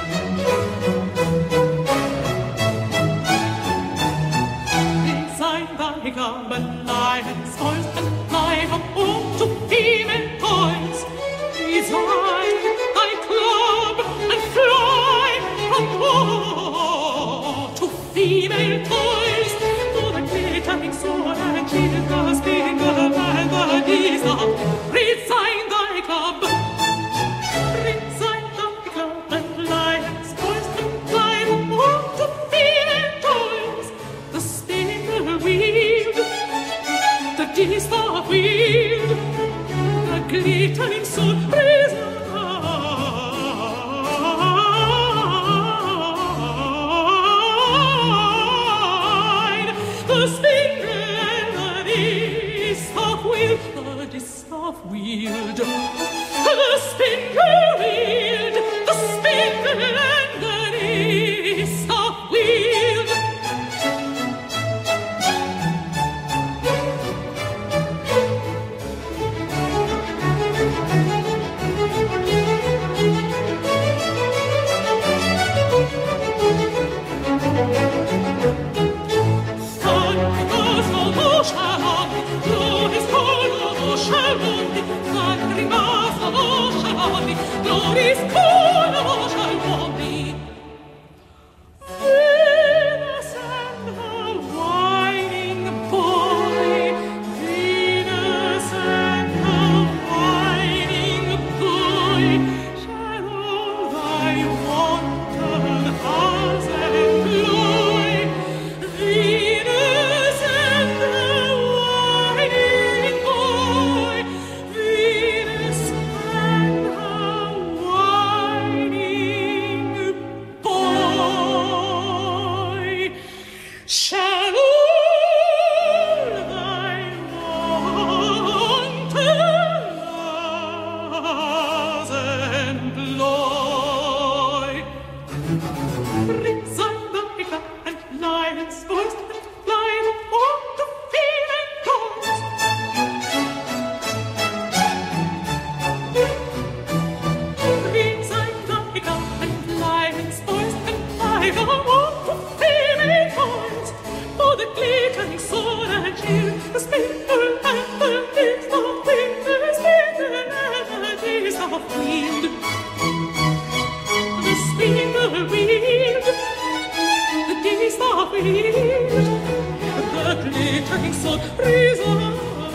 Design thy garment, lion's voice, and light of all to female toys. Design thy club and fly from war to female toys. For the glittering sword and shield, the spindle and the distaff. Resign thy club, resign thy club and lion's voice, and fly from war to female toys. The spindle wield, the distaff wield, the glittering sword resign. The spindle and the distaff wield, the distaff wield, the spindle wield, the spindle and the distaff wield. Glories, glories, Venus and the whining boy, Venus and the whining boy, shall all thy wanton hearts employ. Venus and the whining boy, Venus and the whining boy, shall all thy wanton loves employ. Resign thy club and lion's voice, and fly from war to female toys. Resign thy club and lion's voice, and fly from war to female toys. For the glittering sword and shield, the spindle and the distaff wield, the spindle and the distaff wield, the spindle wield, the distaff wield, the glittering sword resign.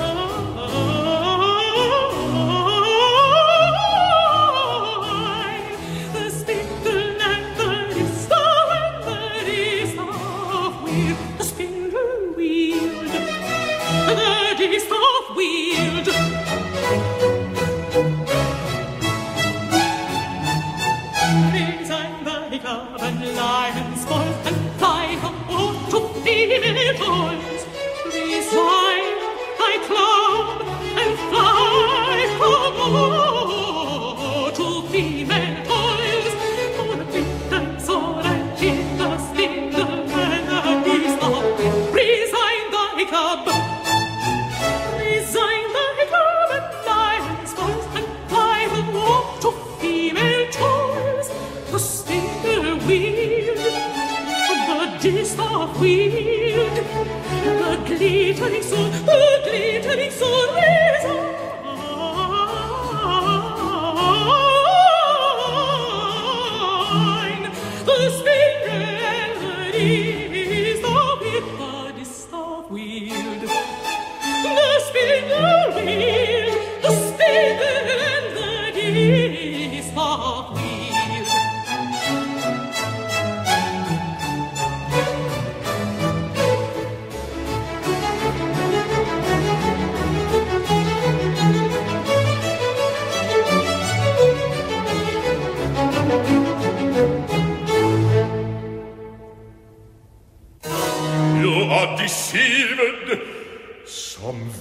The spindle and the distaff and the distaff wield, the spindle wield, the distaff wield. Resign thy club and lion's voice, and fly from war to female toys. Resign thy club and fly from war to female toys. For the glittering sword and shield, the spindle and the distaff. Resign thy club, resign thy club and lion's voice, and fly from war to female toys. The spindle wield, the distaff wield, the glittering sword, the glittering sword resign. The spindle and the distaff wield, the distaff wield, the spindle wield, the spindle and the distaff wield.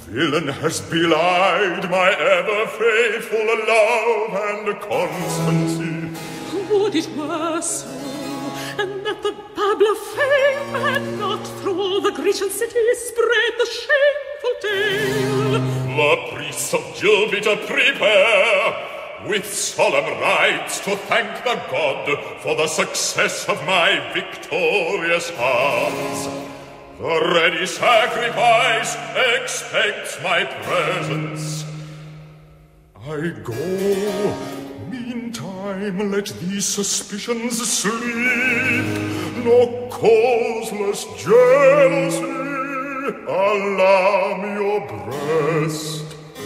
villain has belied my ever-faithful love and constancy. Would it were so, and that the babble of fame had not through all the Grecian cities spread the shameful tale. The priests of Jupiter prepare with solemn rites to thank the god for the success of my victorious arms. The ready sacrifice expects my presence. I go. Meantime, let these suspicions sleep. No causeless jealousy alarm your breast.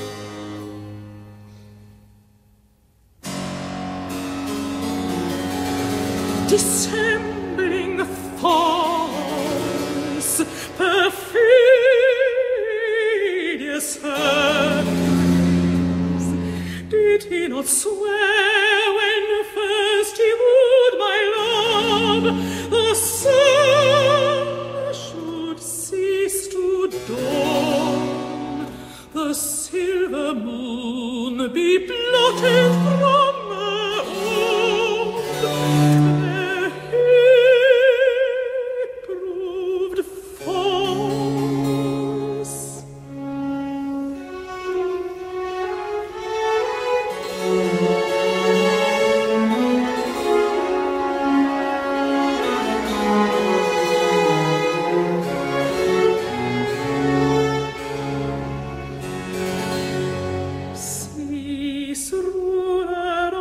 Dissembling false, perfidious hands, did he not swear when first he wooed my love, the sun should cease to dawn, the silver moon be blotted from the old? Cease, ruler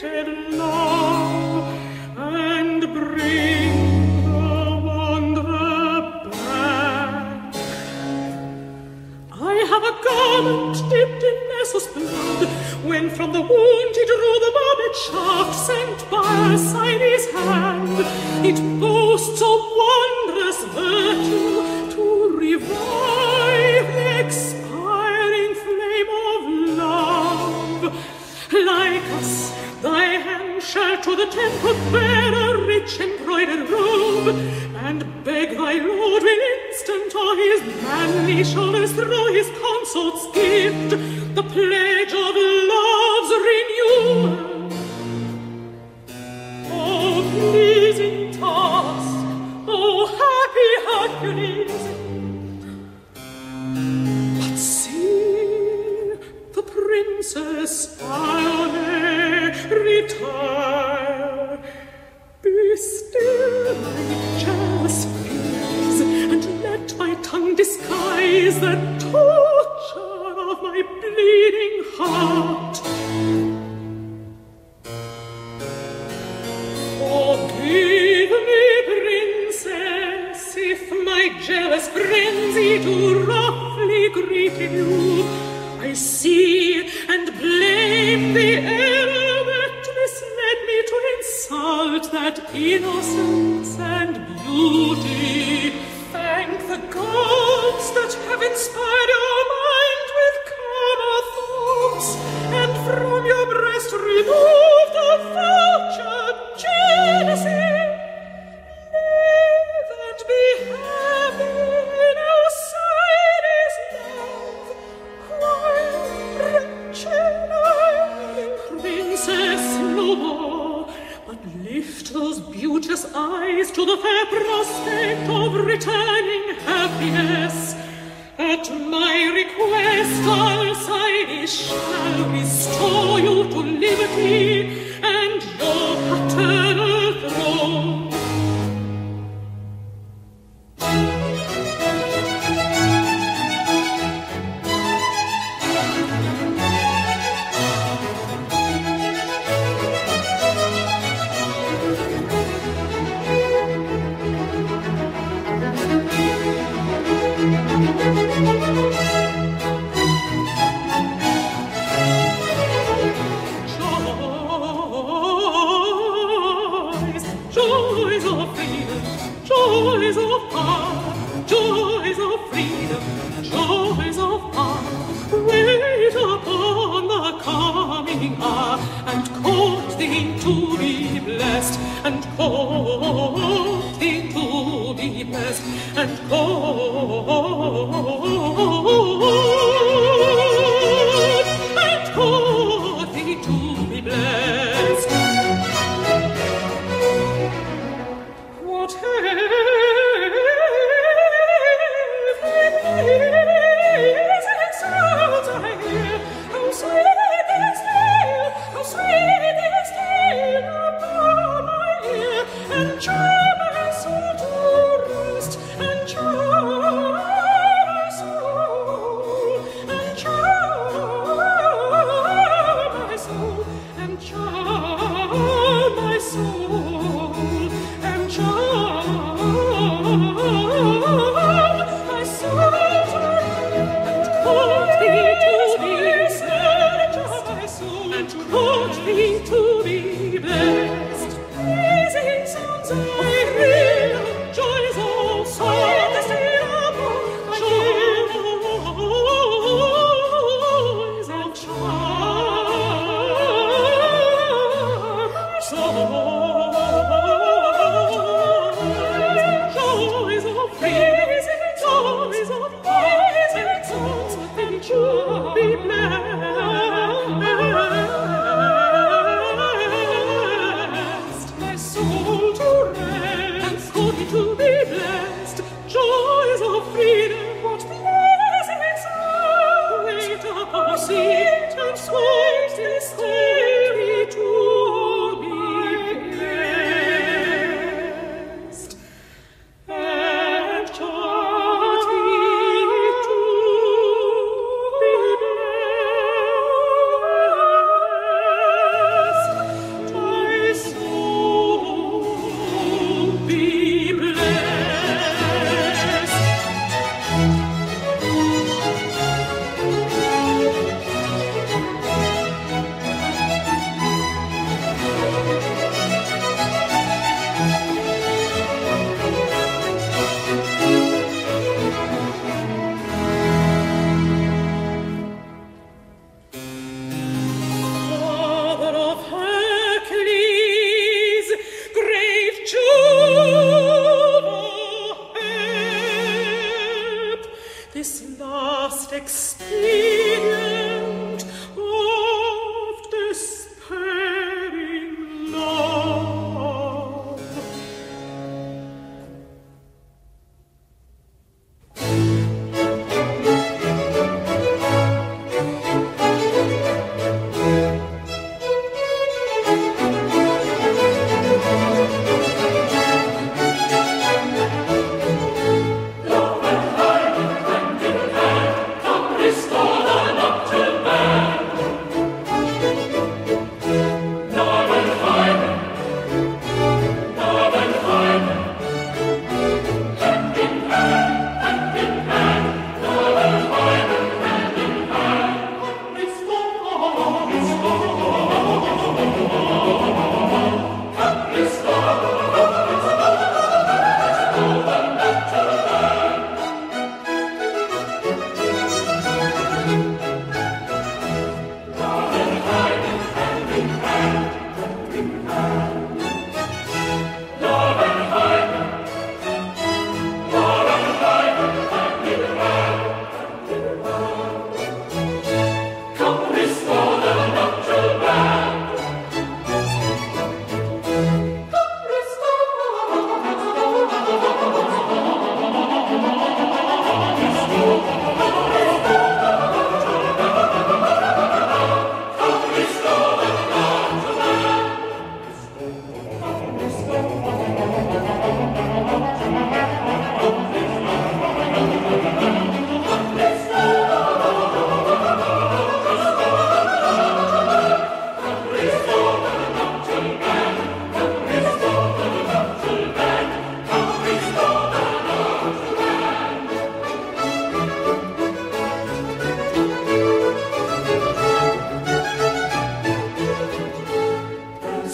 fated love, and bring the wanderer back. I have a garment dipped in Nessus blood, when from the wound he drew the barbed shaft sent by Alcides' hand. It boasts of wondrous virtue to revive the expiring flame of love. Like us, thy hand shall to the temple bear a rich embroidered robe, and beg thy Lord will instant on his manly shoulders throw his consort's gift, the pledge of love's renewal. Oh, pleasing task, oh, happy Hercules! But see, the princess Ione retire. Be still, my jealous fears, and let my tongue disguise the torture of my bleeding heart. Forgive me, princess, if my jealous frenzy too roughly greeted you. I see and blame the error that misled me to insult that innocence and beauty. Thank the gods that have inspired your mind with calmer thoughts, and from your breast removed the vulture jealousy. Live and be happy in Alcides' love, while wretched I am. Princess, no more, but lift those beauteous eyes to the fair prospect of returning happiness. At my request, Alcides shall restore you to liberty and your paternal throne. Joys of freedom, joys of power, joys of freedom, joys of power, wait upon the coming hour, and court thee to be blessed, and court thee to be blessed, and court, and court thee to be blessed. My soul to rest.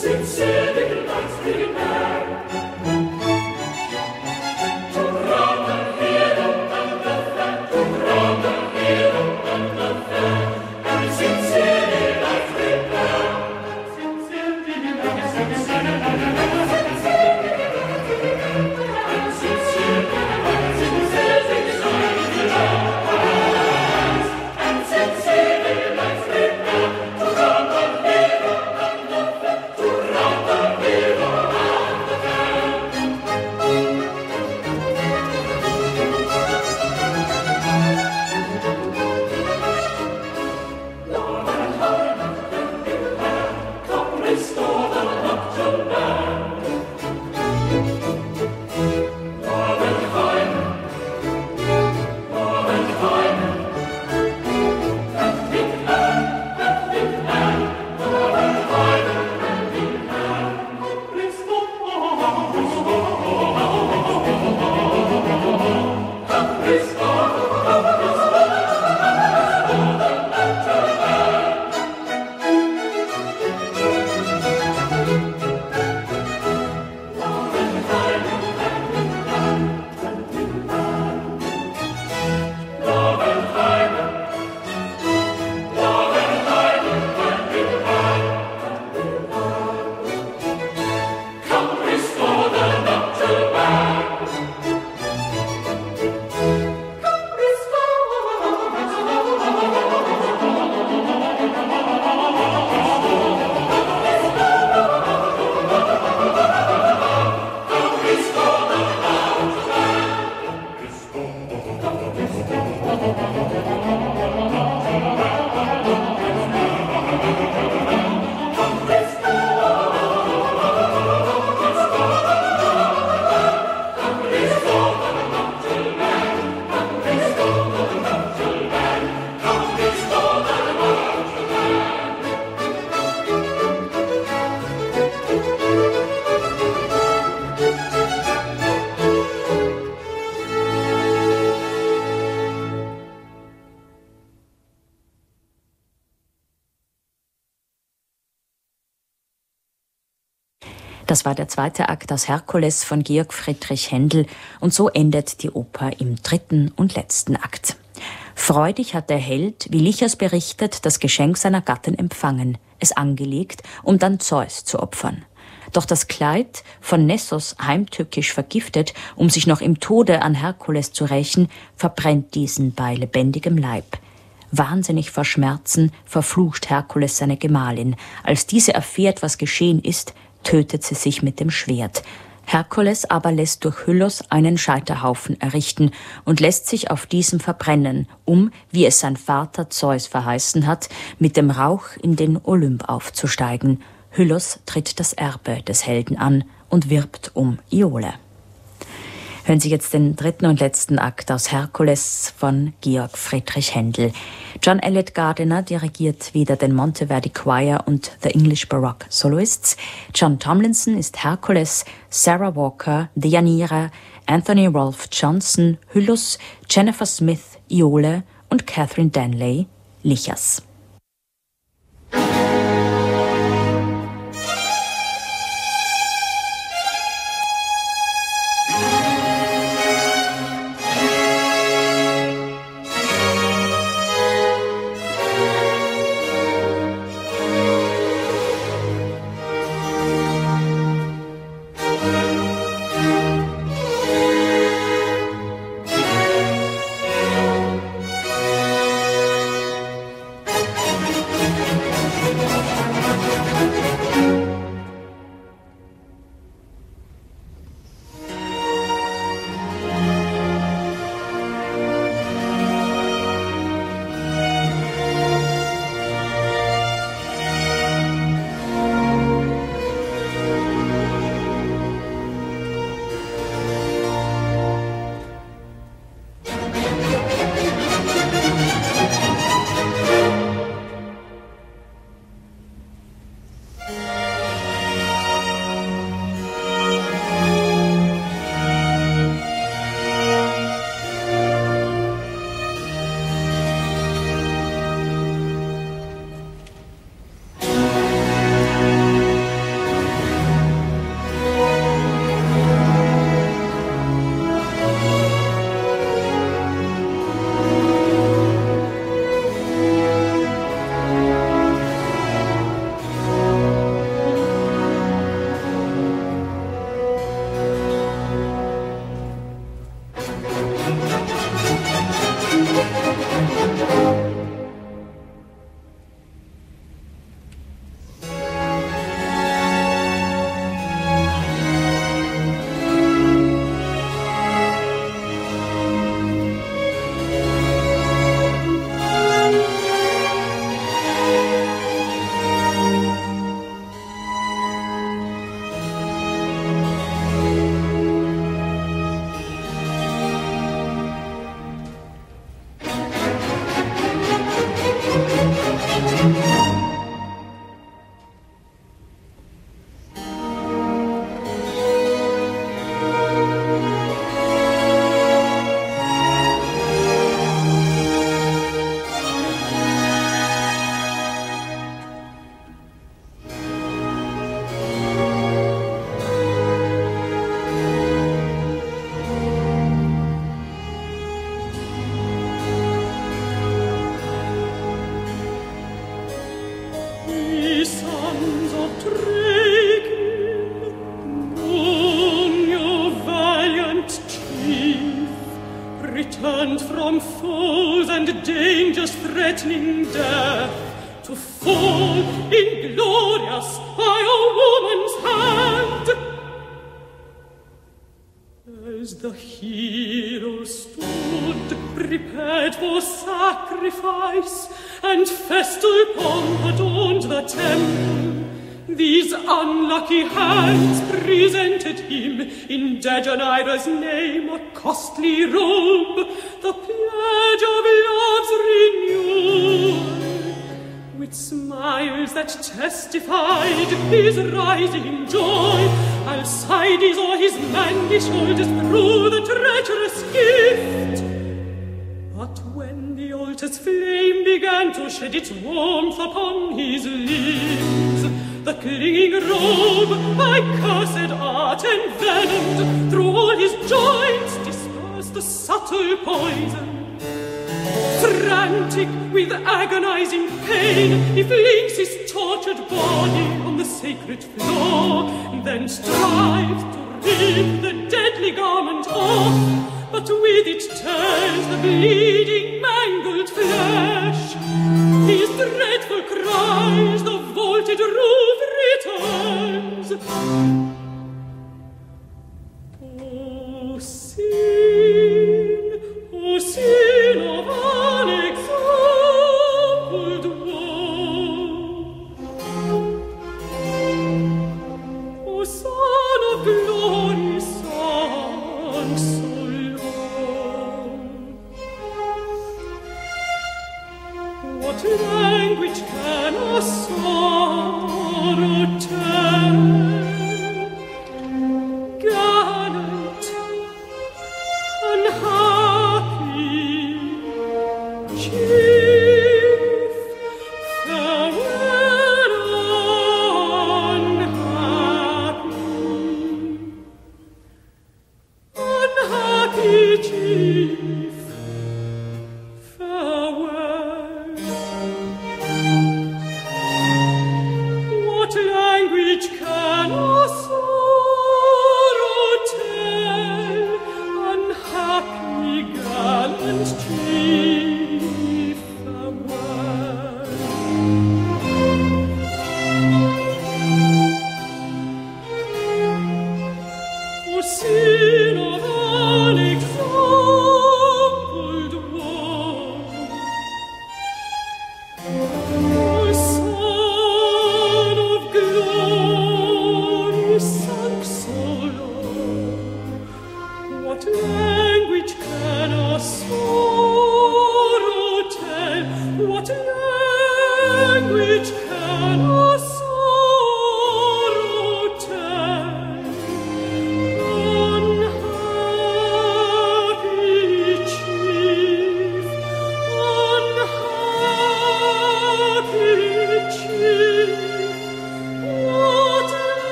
Das war der zweite Akt aus Herkules von Georg Friedrich Händel und so endet die Oper im dritten und letzten Akt. Freudig hat der Held, wie Lichas berichtet, das Geschenk seiner Gattin empfangen, es angelegt, um dann Zeus zu opfern. Doch das Kleid, von Nessos heimtückisch vergiftet, um sich noch im Tode an Herkules zu rächen, verbrennt diesen bei lebendigem Leib. Wahnsinnig vor Schmerzen verflucht Herkules seine Gemahlin. Als diese erfährt, was geschehen ist, tötet sie sich mit dem Schwert. Herkules aber lässt durch Hyllos einen Scheiterhaufen errichten und lässt sich auf diesem verbrennen, um, wie es sein Vater Zeus verheißen hat, mit dem Rauch in den Olymp aufzusteigen. Hyllos tritt das Erbe des Helden an und wirbt um Iole. Hören Sie jetzt den dritten und letzten Akt aus Herkules von Georg Friedrich Händel. John Eliot Gardiner dirigiert wieder den Monteverdi Choir und The English Baroque Soloists. John Tomlinson ist Herkules, Sarah Walker, Deianira, Anthony Rolfe Johnson, Hyllus, Jennifer Smith, Iole und Catherine Danley, Lichas. striking. Moon, you valiant chief, returned from foes and dangers threatening death, to fall inglorious by a woman's hand. As the hero stood prepared for sacrifice, and festal pomp adorned the temple, these unlucky hands presented him in Deianira's name a costly robe, the pledge of love's renewal, with smiles that testified his rising joy. Alcides o'er his manly shoulders threw the treacherous gift. But when the altar's flame began to shed its warmth upon his limbs, the clinging robe by cursed art envenomed through all his joints dispersed the subtle poison. Frantic with agonizing pain, he flings his tortured body on the sacred floor, then strives to rip the deadly garment off, but with it tears the bleeding, mangled flesh. His dreadful cries, the vaulted roof returns. Oh, sin, oh, sin of unexampled woe. Oh, son of glory, sunk so low. What language can a sorrow tell? Gallant, unhappy chief, farewell, unhappy, unhappy chief, farewell. What language can a sorrow tell? Unhappy gallant chief, farewell. O sin of unexampled woe, O son of glory,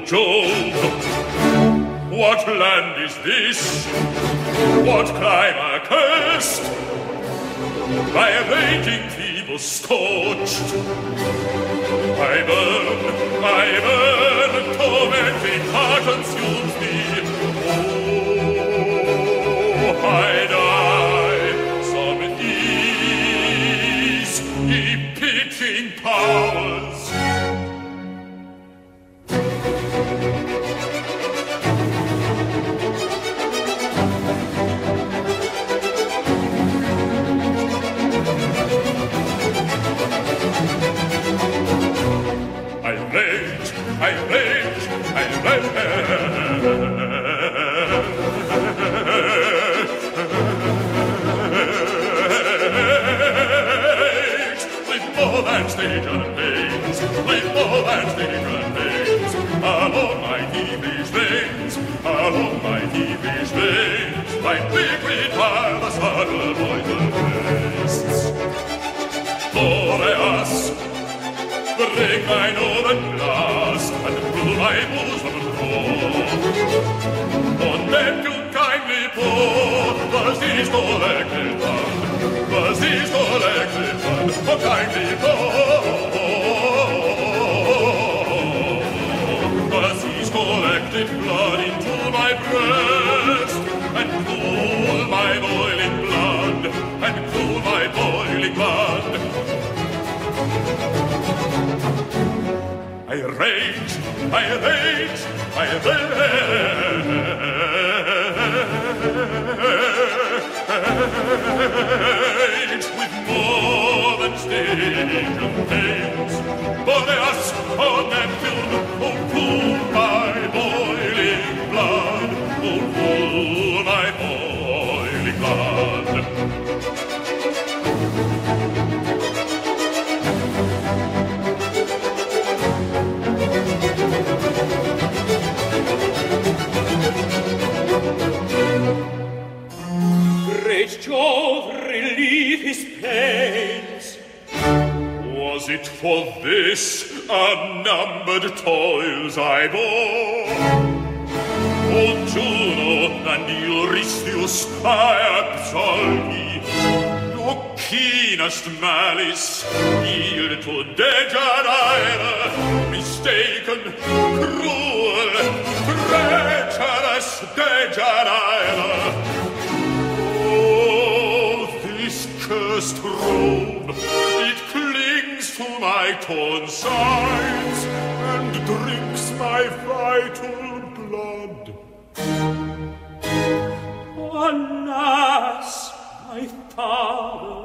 Jove, what land is this? What clime accursed? By raging fever scorched, I burn, I burn, tormenting heart consumes me. Oh, I die, some ease, ye pitching powers. I rage, I rage, with more than stage and pains, with more than stage and pains, along my thievish veins, along my thievish veins, like liquid while the subtle poison wastes. Boreas, bring my northern blast and fill my bosom roar. On Neptune kindly pour, was these collected blood, was these collected blood, oh kindly pour, was these collected blood into my breast, and cool my boiling blood, and cool my boiling blood. I rage, I rage, I rage, with more than stage and pains. Boreas, oh Neptune, oh cool my boiling blood, oh cool my boiling blood. Great Jove, relieve his pains. Was it for this unnumbered toils I bore? O Juno and Eurystheus, I absolve ye. Your keenest malice yield to Dejanira, mistaken, cruel, treacherous Dejanira. Cursed robe, it clings to my torn sides and drinks my vital blood. Alas, my father,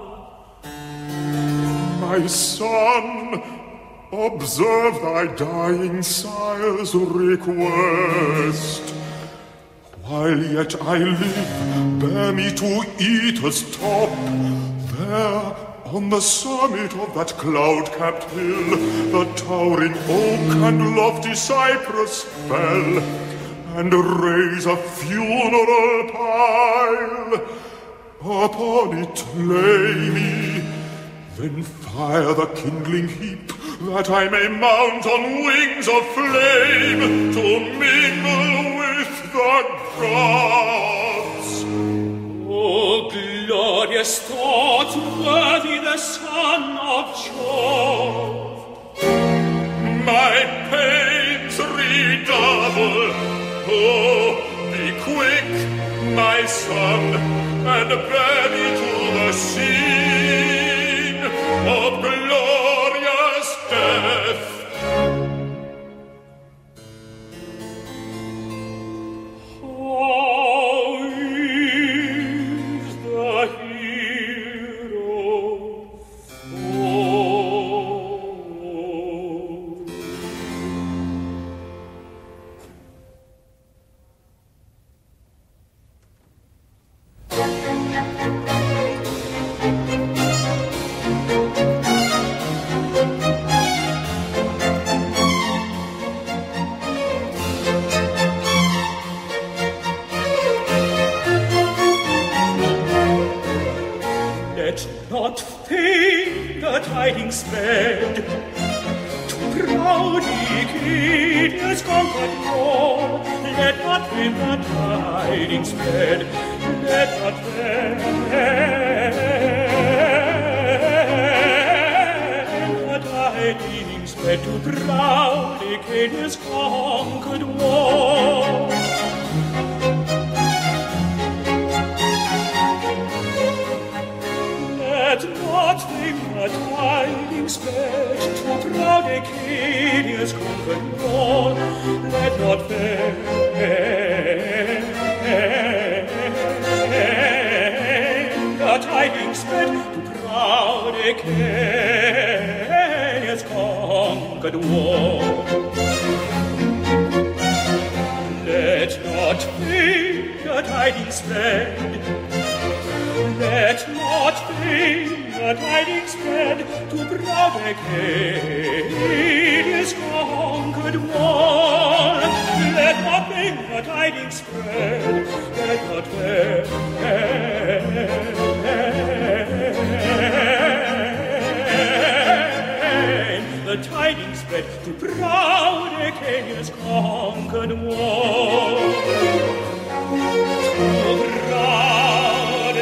my son, observe thy dying sire's request. While yet I live, bear me to Aetus' top. There, on the summit of that cloud-capped hill, the towering oak and lofty cypress fell, and raise a funeral pile. Upon it lay me, then fire the kindling heap, that I may mount on wings of flame to mingle with the gods. O glorious thought, worthy the son of Jove! My pains redouble. Oh, be quick, my son, and bear me to the scene of glorious death. How is the hero fallen? Let not fame the tidings spread to proud proudly kid is conquered more. Let not win the tidings spread, let not win the tidings spread to proudly kid is conquered war. Let not win the tidings spread to proud Acadia's conquered war. Let not fail the tidings spread to proud Acadia's conquered war. Let not fail the tidings spread. Let not fail the tidings spread to proud Acadia's conquered war. Let not fail the tidings spread, let not fail the tidings spread to proud Acadia's conquered war. To proud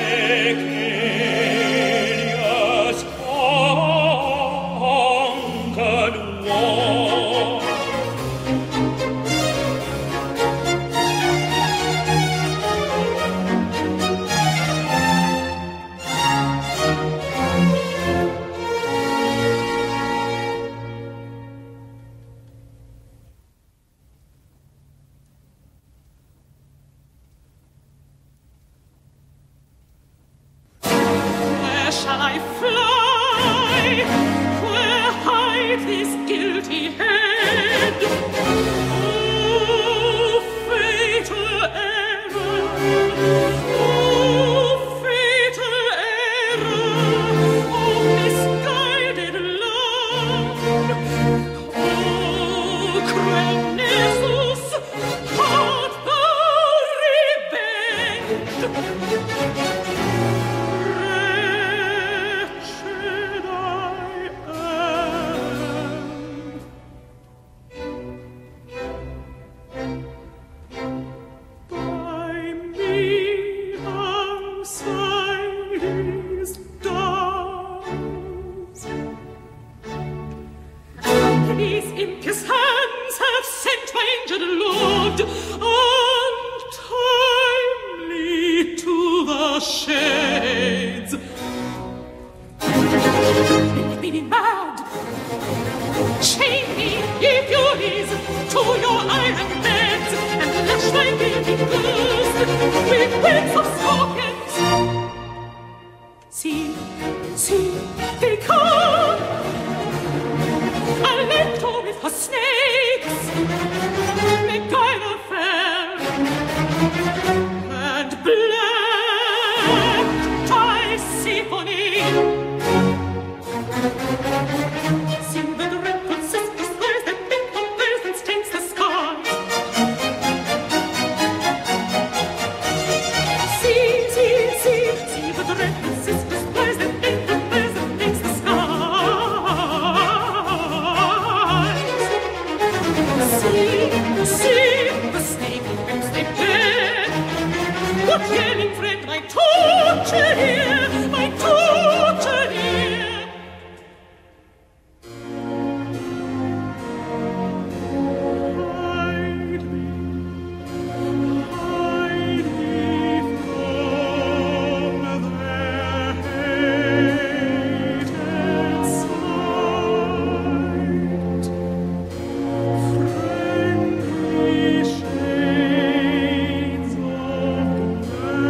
Acadia's conquered war. Shall I fly? Where hide this guilty head? Oh, fatal error! Oh, fatal error! Oh, misguided love! Oh, cruel Nessus, art thou revenged? These impious hands have sent my injured lord untimely to the shades. Make me mad, chain me, ye furies, to your iron beds, and lash my guilty girls with whips of scorpions. See, see, they come! Alecto with her snakes, Megara fair, and black Tisiphone. Sing the dreadful sisters' fires that beat on theirs and stains the sky. See, see, see, see the dreadful sisters' fires that beat on theirs and stains the sky. See, see the snake whips they play. What yelling friend, my torture here, my torture here. Hide me, hide me from their hated sight. Friendly shades of the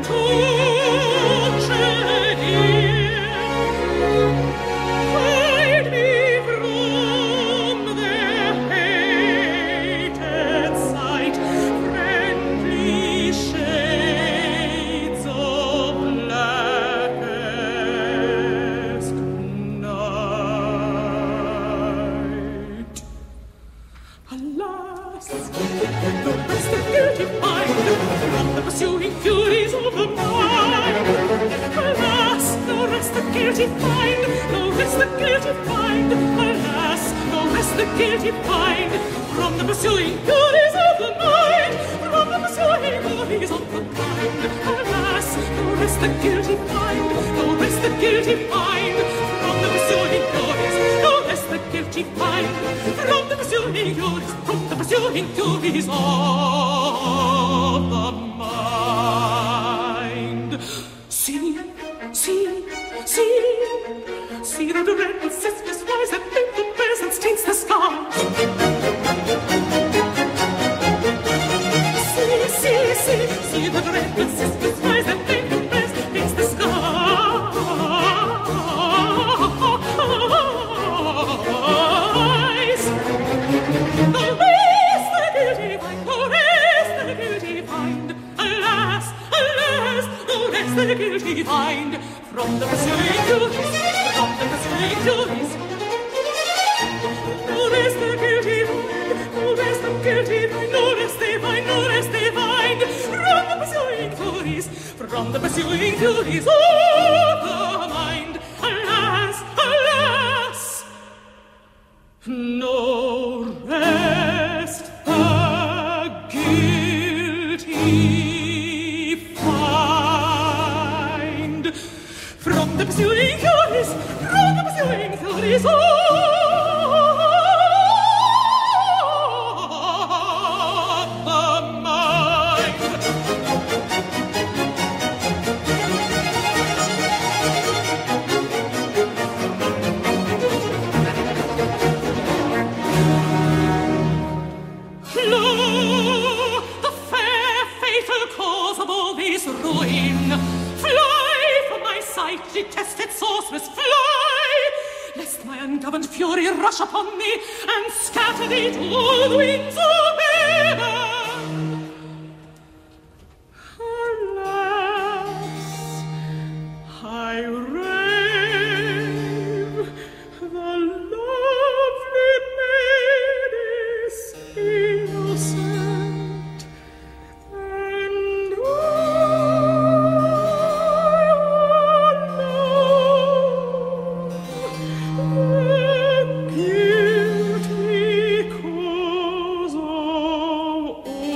Oh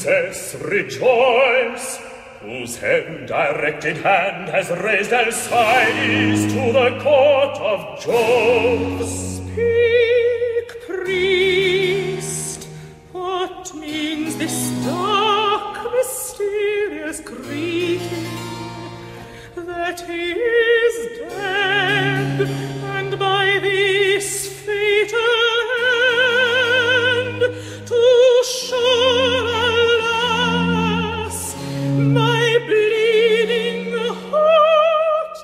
princess, rejoice, whose heaven-directed hand has raised Alcides to the court of Jove. Speak, priest, what means this dark, mysterious greeting? That he is dead, and by this fatal hand, to sure, alas, my bleeding heart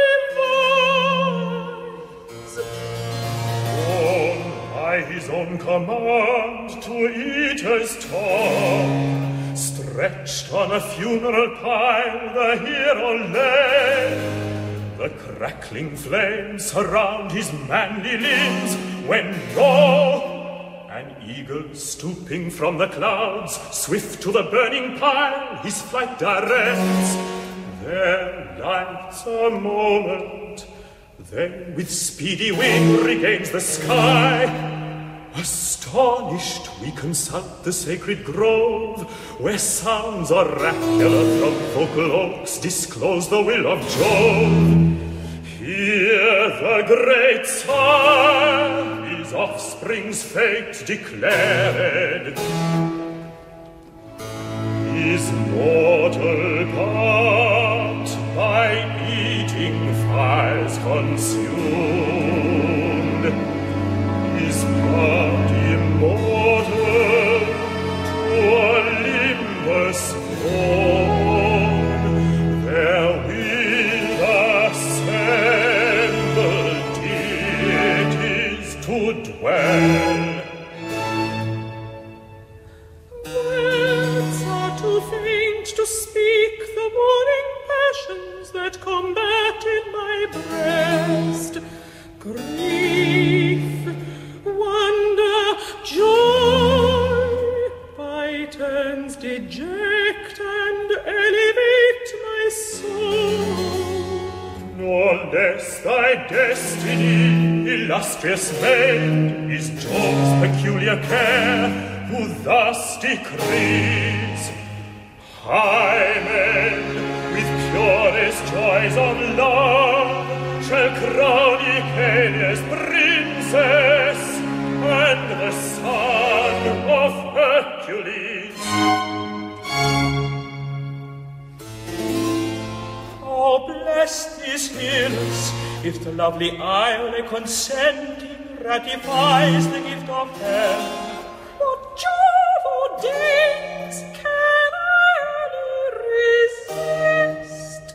divides. Born by his own command to eaters torn, stretched on a funeral pile the hero lay. The crackling flames surround his manly limbs, when lo! An eagle stooping from the clouds, swift to the burning pile, his flight directs. There lights a moment, then with speedy wing regains the sky. Astonished, we consult the sacred grove, where sounds oracular from vocal oaks disclose the will of Jove. Here the great sire his offspring's fate declared. His mortal part by eating fires consumed, his part immortal to Olympus borne, there will assemble deities to dwell. Words are too faint to speak the warring passions that combat in my breast. Grief, wonder, joy, by turns deject and elevate my soul. Nor less thy destiny, illustrious maid, is Jove's peculiar care, who thus decrees: high men, with purest joys of love, shall crown Icaria's princess, and the son of Hercules. How blessed is Hylas, if the lovely Iole consenting ratifies the gift of heaven. What Jove ordains, can I resist?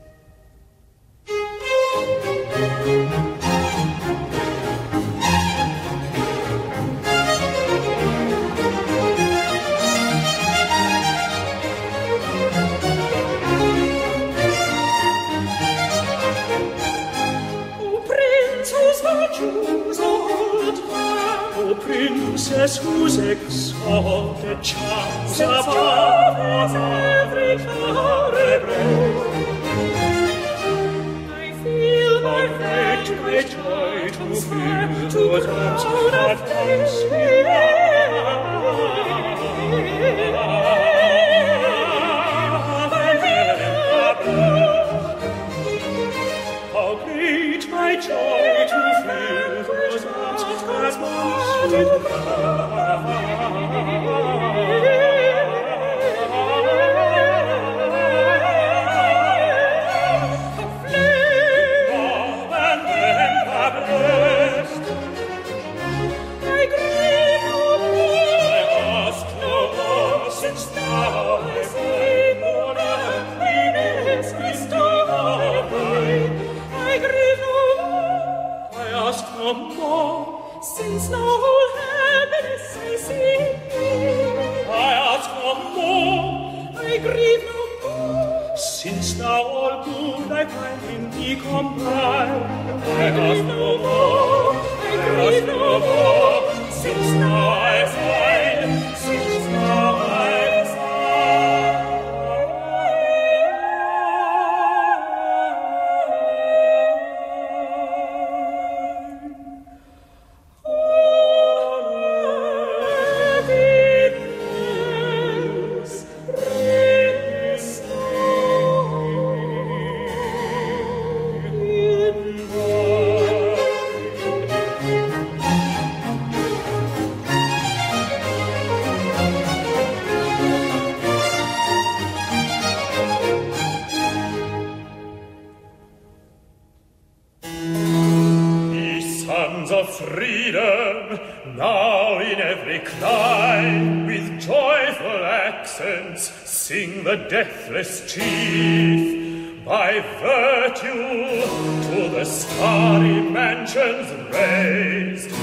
O princess, whose exalted charms above every cloud I feel my fate, my joy to feel, to crown of How great my joy to feel, was not as most in since no whole happiness I see. I ask no more, I grieve no more, since now all good I find in thee compile. I grieve no more, I grieve no more, since now I find, since now I find. of freedom, now in every clime, with joyful accents sing the deathless chief. By virtue to the starry mansions raised,